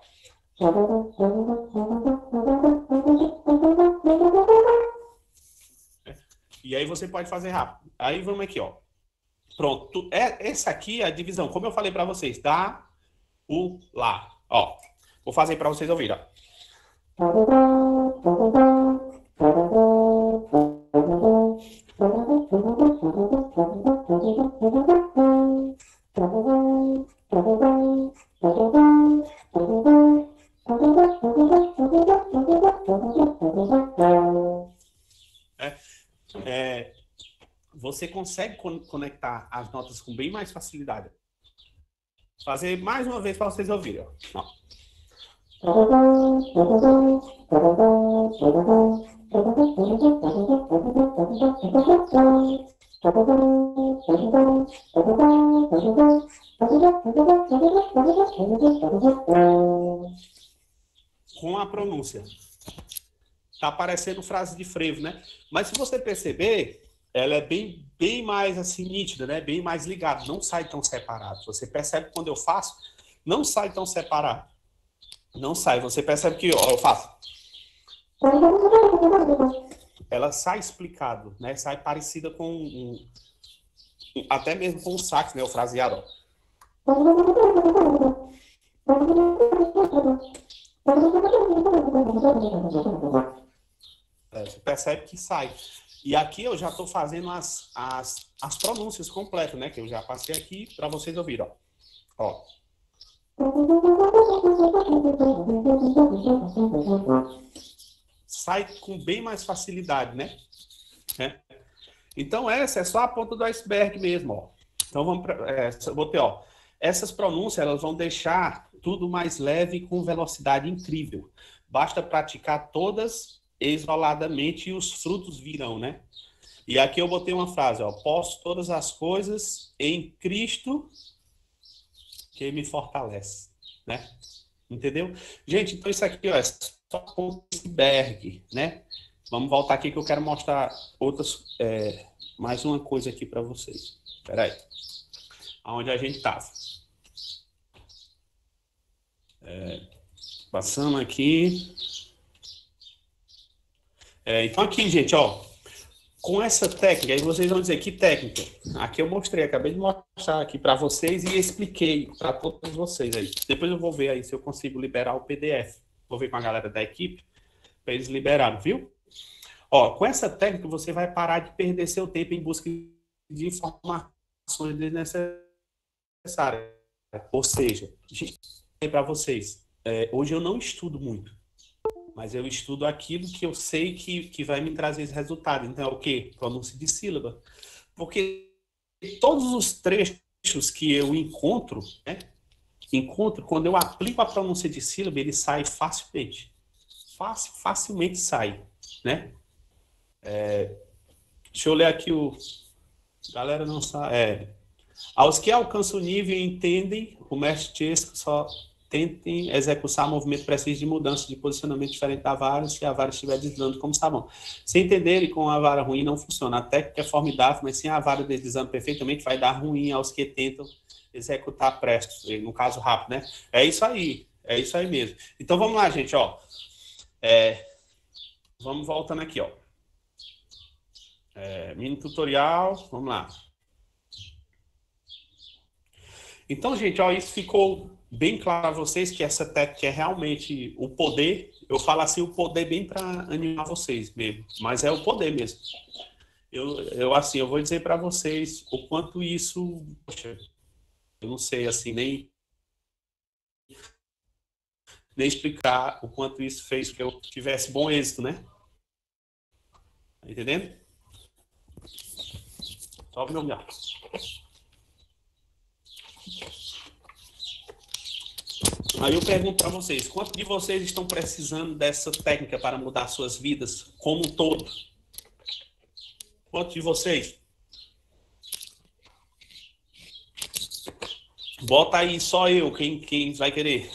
S1: E aí você pode fazer rápido. Aí vamos aqui, ó. Pronto. É, essa aqui é a divisão. Como eu falei para vocês, dá, o, lá. Ó. Vou fazer para vocês ouvirem, ó. É, é, você consegue conectar as notas com bem mais facilidade. Vou fazer mais uma vez para vocês ouvirem. Ó. Com a pronúncia. Tá parecendo frase de frevo, né? Mas se você perceber, ela é bem, bem mais assim nítida, né? Bem mais ligada, não sai tão separado. Você percebe que quando eu faço, não sai tão separado. Não sai. Você percebe que, ó, eu faço. Ela sai explicado, né? Sai parecida com um, até mesmo com o sax, né? O fraseado, ó. É, você percebe que sai. E aqui eu já estou fazendo as, as, as pronúncias completas, né? Que eu já passei aqui para vocês ouvirem, ó. Ó. Sai com bem mais facilidade, né? É. Então essa é só a ponta do iceberg mesmo, ó. Então vamos para, é, botei, ó. Essas pronúncias elas vão deixar tudo mais leve e com velocidade incrível. Basta praticar todas isoladamente e os frutos virão, né? E aqui eu botei uma frase, ó. Posso todas as coisas em Cristo que me fortalece, né? Entendeu? Gente, então isso aqui, ó, é só um iceberg, né? Vamos voltar aqui que eu quero mostrar outras, é, mais uma coisa aqui para vocês. Espera aí. Aonde a gente estava. É, passando aqui. É, então aqui, gente, ó. Com essa técnica, aí vocês vão dizer que técnica. Aqui eu mostrei, acabei de mostrar aqui para vocês e expliquei para todos vocês aí. Depois eu vou ver aí se eu consigo liberar o P D F. Vou ver com a galera da equipe para eles liberarem, viu? Ó, com essa técnica você vai parar de perder seu tempo em busca de informações desnecessárias. Ou seja, para vocês, é, hoje eu não estudo muito, mas eu estudo aquilo que eu sei que, que vai me trazer esse resultado. Então, é o quê? Pronúncia de sílaba. Porque todos os trechos que eu encontro, né, encontro, quando eu aplico a pronúncia de sílaba, ele sai facilmente. Fácil, facilmente sai, né? É, deixa eu ler aqui o... Galera não sabe... É, aos que alcançam o nível e entendem, o mestre Chesco só tentem executar movimento preciso de mudança de posicionamento diferente da vara se a vara estiver deslizando como sabão. Se entenderem com a vara ruim não funciona. A técnica é formidável, mas sem a vara deslizando perfeitamente vai dar ruim aos que tentam executar prestos, no caso rápido, né? É isso aí, é isso aí mesmo. Então vamos lá, gente, ó. É, vamos voltando aqui, ó. É, mini tutorial, vamos lá. Então, gente, ó, isso ficou bem claro a vocês que essa técnica é realmente o poder. Eu falo assim, o poder bem para animar vocês mesmo, mas é o poder mesmo. Eu, eu assim, eu vou dizer para vocês o quanto isso, poxa, eu não sei assim nem nem explicar o quanto isso fez que eu tivesse bom êxito, né? Tá entendendo? Sobe meu milhão. Aí eu pergunto para vocês, quantos de vocês estão precisando dessa técnica para mudar suas vidas como um todo? Quantos de vocês? Bota aí só eu, quem, quem vai querer?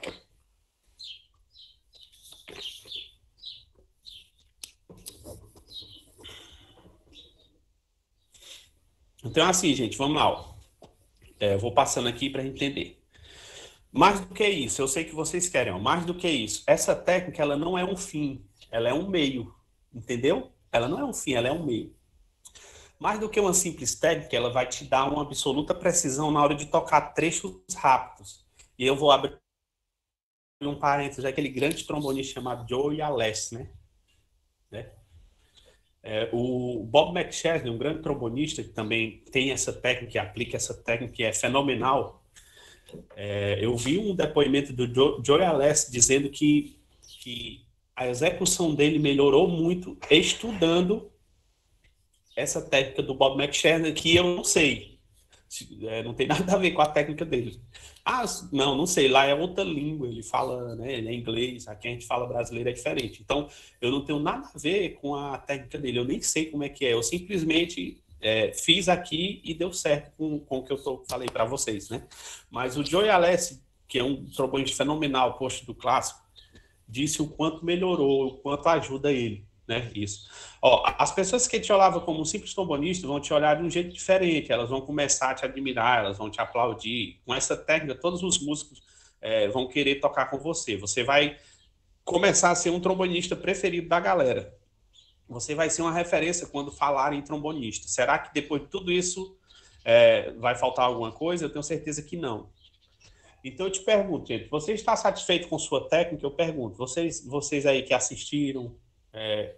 S1: Então, assim, gente, vamos lá. É, eu vou passando aqui para entender. Mais do que isso, eu sei que vocês querem, ó, mais do que isso. Essa técnica, ela não é um fim, ela é um meio, entendeu? Ela não é um fim, ela é um meio. Mais do que uma simples técnica, ela vai te dar uma absoluta precisão na hora de tocar trechos rápidos. E eu vou abrir um parênteses, aquele grande trombonista chamado Joey Alessi, né? né? É, o Bob McChesney, um grande trombonista que também tem essa técnica, aplica essa técnica, que é fenomenal. É, eu vi um depoimento do jo Joey Alessi dizendo que, que a execução dele melhorou muito estudando essa técnica do Bob McChesney, que eu não sei. É, não tem nada a ver com a técnica dele. Ah, não, não sei, lá é outra língua, ele fala, né, ele é inglês, aqui a gente fala brasileiro, é diferente. Então, eu não tenho nada a ver com a técnica dele, eu nem sei como é que é, eu simplesmente é, fiz aqui e deu certo com, com o que eu tô, falei para vocês, né? Mas o Joey Alessi, que é um trombonista fenomenal, posto do clássico, disse o quanto melhorou, o quanto ajuda ele. Né, isso. Ó, as pessoas que te olhavam como um simples trombonista vão te olhar de um jeito diferente, elas vão começar a te admirar, elas vão te aplaudir. Com essa técnica, todos os músicos é, vão querer tocar com você. Você vai começar a ser um trombonista preferido da galera. Você vai ser uma referência quando falarem em trombonista. Será que depois de tudo isso é, vai faltar alguma coisa? Eu tenho certeza que não. Então eu te pergunto, gente, você está satisfeito com sua técnica? Eu pergunto, vocês, vocês aí que assistiram, é,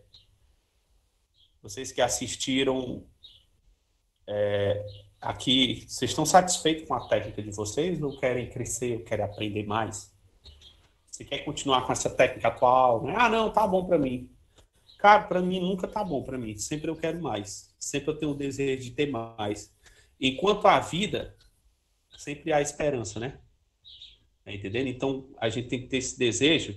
S1: vocês que assistiram é, aqui, vocês estão satisfeitos com a técnica de vocês ou querem crescer, ou querem aprender mais? Você quer continuar com essa técnica atual? Né? Ah, não, tá bom para mim. Cara, para mim nunca tá bom para mim. Sempre eu quero mais. Sempre eu tenho o desejo de ter mais. Enquanto há vida, sempre há esperança, né? Tá entendendo? Então, a gente tem que ter esse desejo,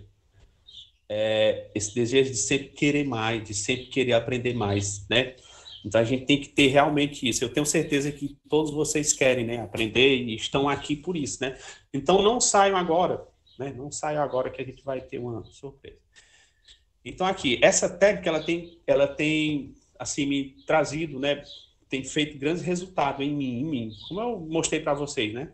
S1: é, esse desejo de sempre querer mais, de sempre querer aprender mais, né? Então, a gente tem que ter realmente isso. Eu tenho certeza que todos vocês querem, né? Aprender e estão aqui por isso, né? Então, não saiam agora, né? Não saiam agora que a gente vai ter uma surpresa. Então, aqui, essa técnica, ela tem, ela tem assim, me trazido, né? Tem feito grandes resultados em mim, em mim. Como eu mostrei para vocês, né?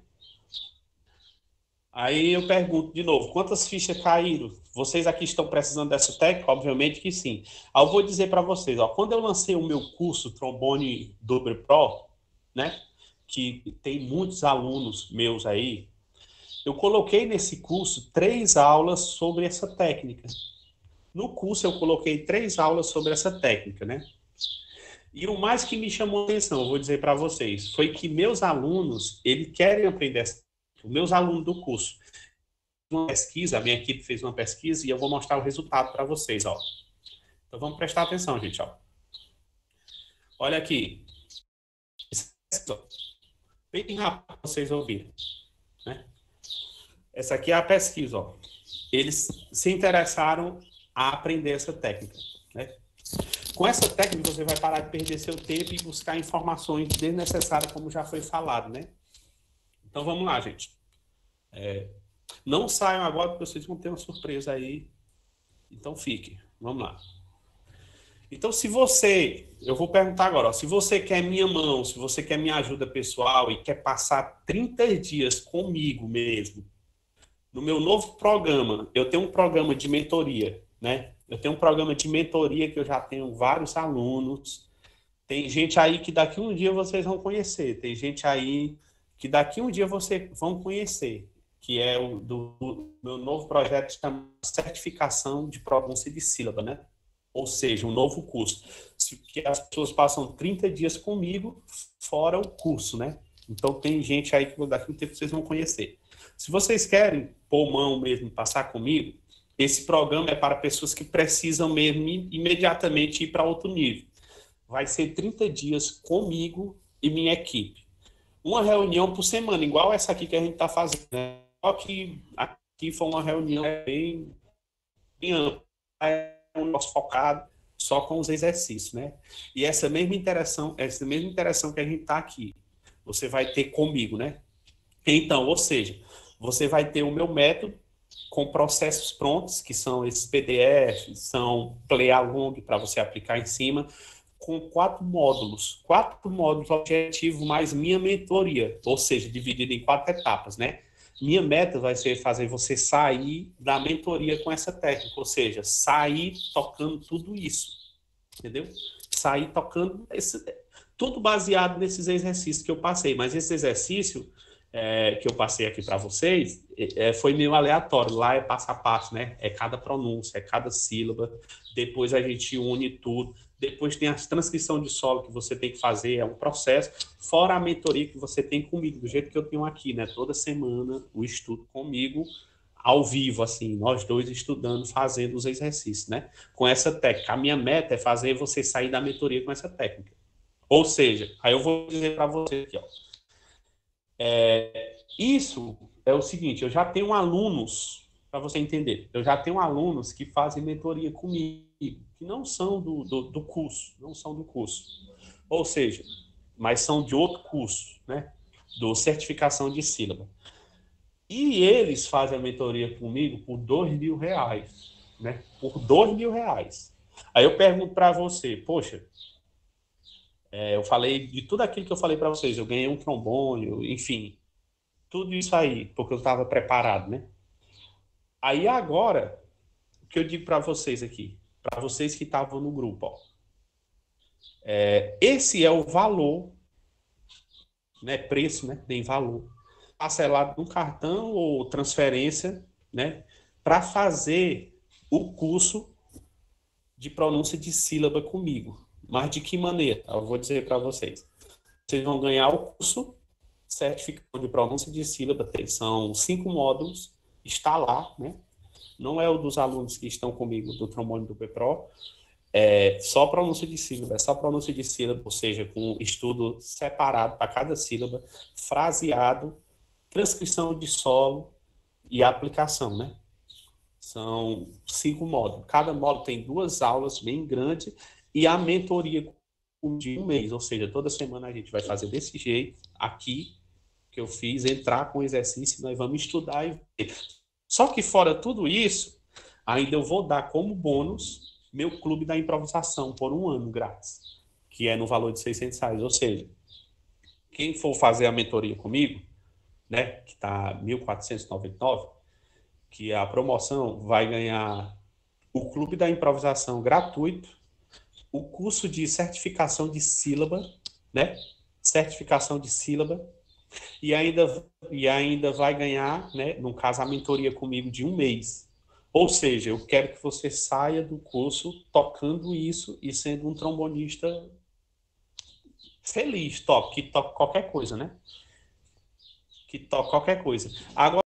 S1: Aí eu pergunto de novo, quantas fichas caíram? Vocês aqui estão precisando dessa técnica? Obviamente que sim. Aí eu vou dizer para vocês, ó, quando eu lancei o meu curso Trombone Double Pro, né, que tem muitos alunos meus aí, eu coloquei nesse curso três aulas sobre essa técnica. No curso eu coloquei três aulas sobre essa técnica, né? E o mais que me chamou a atenção, eu vou dizer para vocês, foi que meus alunos, eles querem aprender essa técnica. Meus alunos do curso, uma pesquisa, a minha equipe fez uma pesquisa e eu vou mostrar o resultado para vocês, ó. Então vamos prestar atenção, gente, ó. Olha aqui. Bem rápido para vocês ouvirem, né? Essa aqui é a pesquisa, ó. Eles se interessaram a aprender essa técnica, né? Com essa técnica, você vai parar de perder seu tempo e buscar informações desnecessárias, como já foi falado, né? Então, vamos lá, gente. É, não saiam agora, porque vocês vão ter uma surpresa aí. Então, fiquem. Vamos lá. Então, se você... Eu vou perguntar agora, ó, se você quer minha mão, se você quer minha ajuda pessoal e quer passar trinta dias comigo mesmo, no meu novo programa, eu tenho um programa de mentoria, né? Eu tenho um programa de mentoria que eu já tenho vários alunos. Tem gente aí que daqui um dia vocês vão conhecer. Tem gente aí que daqui um dia vocês vão conhecer, que é o do, do meu novo projeto chamado Certificação de Pronúncia de Sílaba, né? Ou seja, um novo curso. Que as pessoas passam trinta dias comigo, fora o curso, né? Então tem gente aí que daqui um tempo vocês vão conhecer. Se vocês querem pôr mão mesmo, passar comigo, esse programa é para pessoas que precisam mesmo imediatamente ir para outro nível. Vai ser trinta dias comigo e minha equipe. Uma reunião por semana, igual essa aqui que a gente está fazendo, né? Só que aqui foi uma reunião bem, bem ampla, é um nosso focado só com os exercícios, né? E essa mesma interação, essa mesma interação que a gente está aqui, você vai ter comigo, né? Então, ou seja, você vai ter o meu método com processos prontos, que são esses P D Fs, são play along para você aplicar em cima, com quatro módulos. Quatro módulos objetivo mais minha mentoria, ou seja, dividido em quatro etapas, né? Minha meta vai ser fazer você sair da mentoria com essa técnica, ou seja, sair tocando tudo isso, entendeu? Sair tocando esse, tudo baseado nesses exercícios que eu passei, mas esse exercício é, que eu passei aqui para vocês é, foi meio aleatório, lá é passo a passo, né? É cada pronúncia, é cada sílaba, depois a gente une tudo, depois tem a transcrição de solo que você tem que fazer, é um processo, fora a mentoria que você tem comigo, do jeito que eu tenho aqui, né? Toda semana o estudo comigo, ao vivo, assim, nós dois estudando, fazendo os exercícios, né? Com essa técnica. A minha meta é fazer você sair da mentoria com essa técnica. Ou seja, aí eu vou dizer para você aqui, ó. É, isso é o seguinte, eu já tenho alunos, para você entender, eu já tenho alunos que fazem mentoria comigo, que não são do, do, do curso, não são do curso. Ou seja, mas são de outro curso, né? Do certificação de sílaba. E eles fazem a mentoria comigo por dois mil reais, né? Por dois mil reais. Aí eu pergunto para você, poxa, é, eu falei de tudo aquilo que eu falei para vocês, eu ganhei um trombone, enfim, tudo isso aí, porque eu estava preparado, né? Aí agora, o que eu digo para vocês aqui, para vocês que estavam no grupo, ó, é, esse é o valor, né? Preço, né? Tem valor parcelado no cartão ou transferência, né? Para fazer o curso de pronúncia de sílaba comigo. Mas de que maneira? Eu vou dizer para vocês. Vocês vão ganhar o curso certificado de pronúncia de sílaba, são cinco módulos, está lá, né? Não é o dos alunos que estão comigo do trombone do P-Pro, é só pronúncia de sílaba, é só pronúncia de sílaba, ou seja, com estudo separado para cada sílaba, fraseado, transcrição de solo e aplicação, né? São cinco módulos. Cada módulo tem duas aulas bem grandes e a mentoria de um mês, ou seja, toda semana a gente vai fazer desse jeito, aqui, que eu fiz, entrar com exercício, nós vamos estudar e ver. Só que fora tudo isso, ainda eu vou dar como bônus meu clube da improvisação por um ano grátis, que é no valor de seiscentos reais. Ou seja, quem for fazer a mentoria comigo, né, que está mil quatrocentos e noventa e nove, que a promoção vai ganhar o clube da improvisação gratuito, o curso de certificação de sílaba, né, certificação de sílaba, e ainda, e ainda vai ganhar, né, no caso, a mentoria comigo de um mês. Ou seja, eu quero que você saia do curso tocando isso e sendo um trombonista feliz, top, que toca qualquer coisa, né? Que toca qualquer coisa. Agora,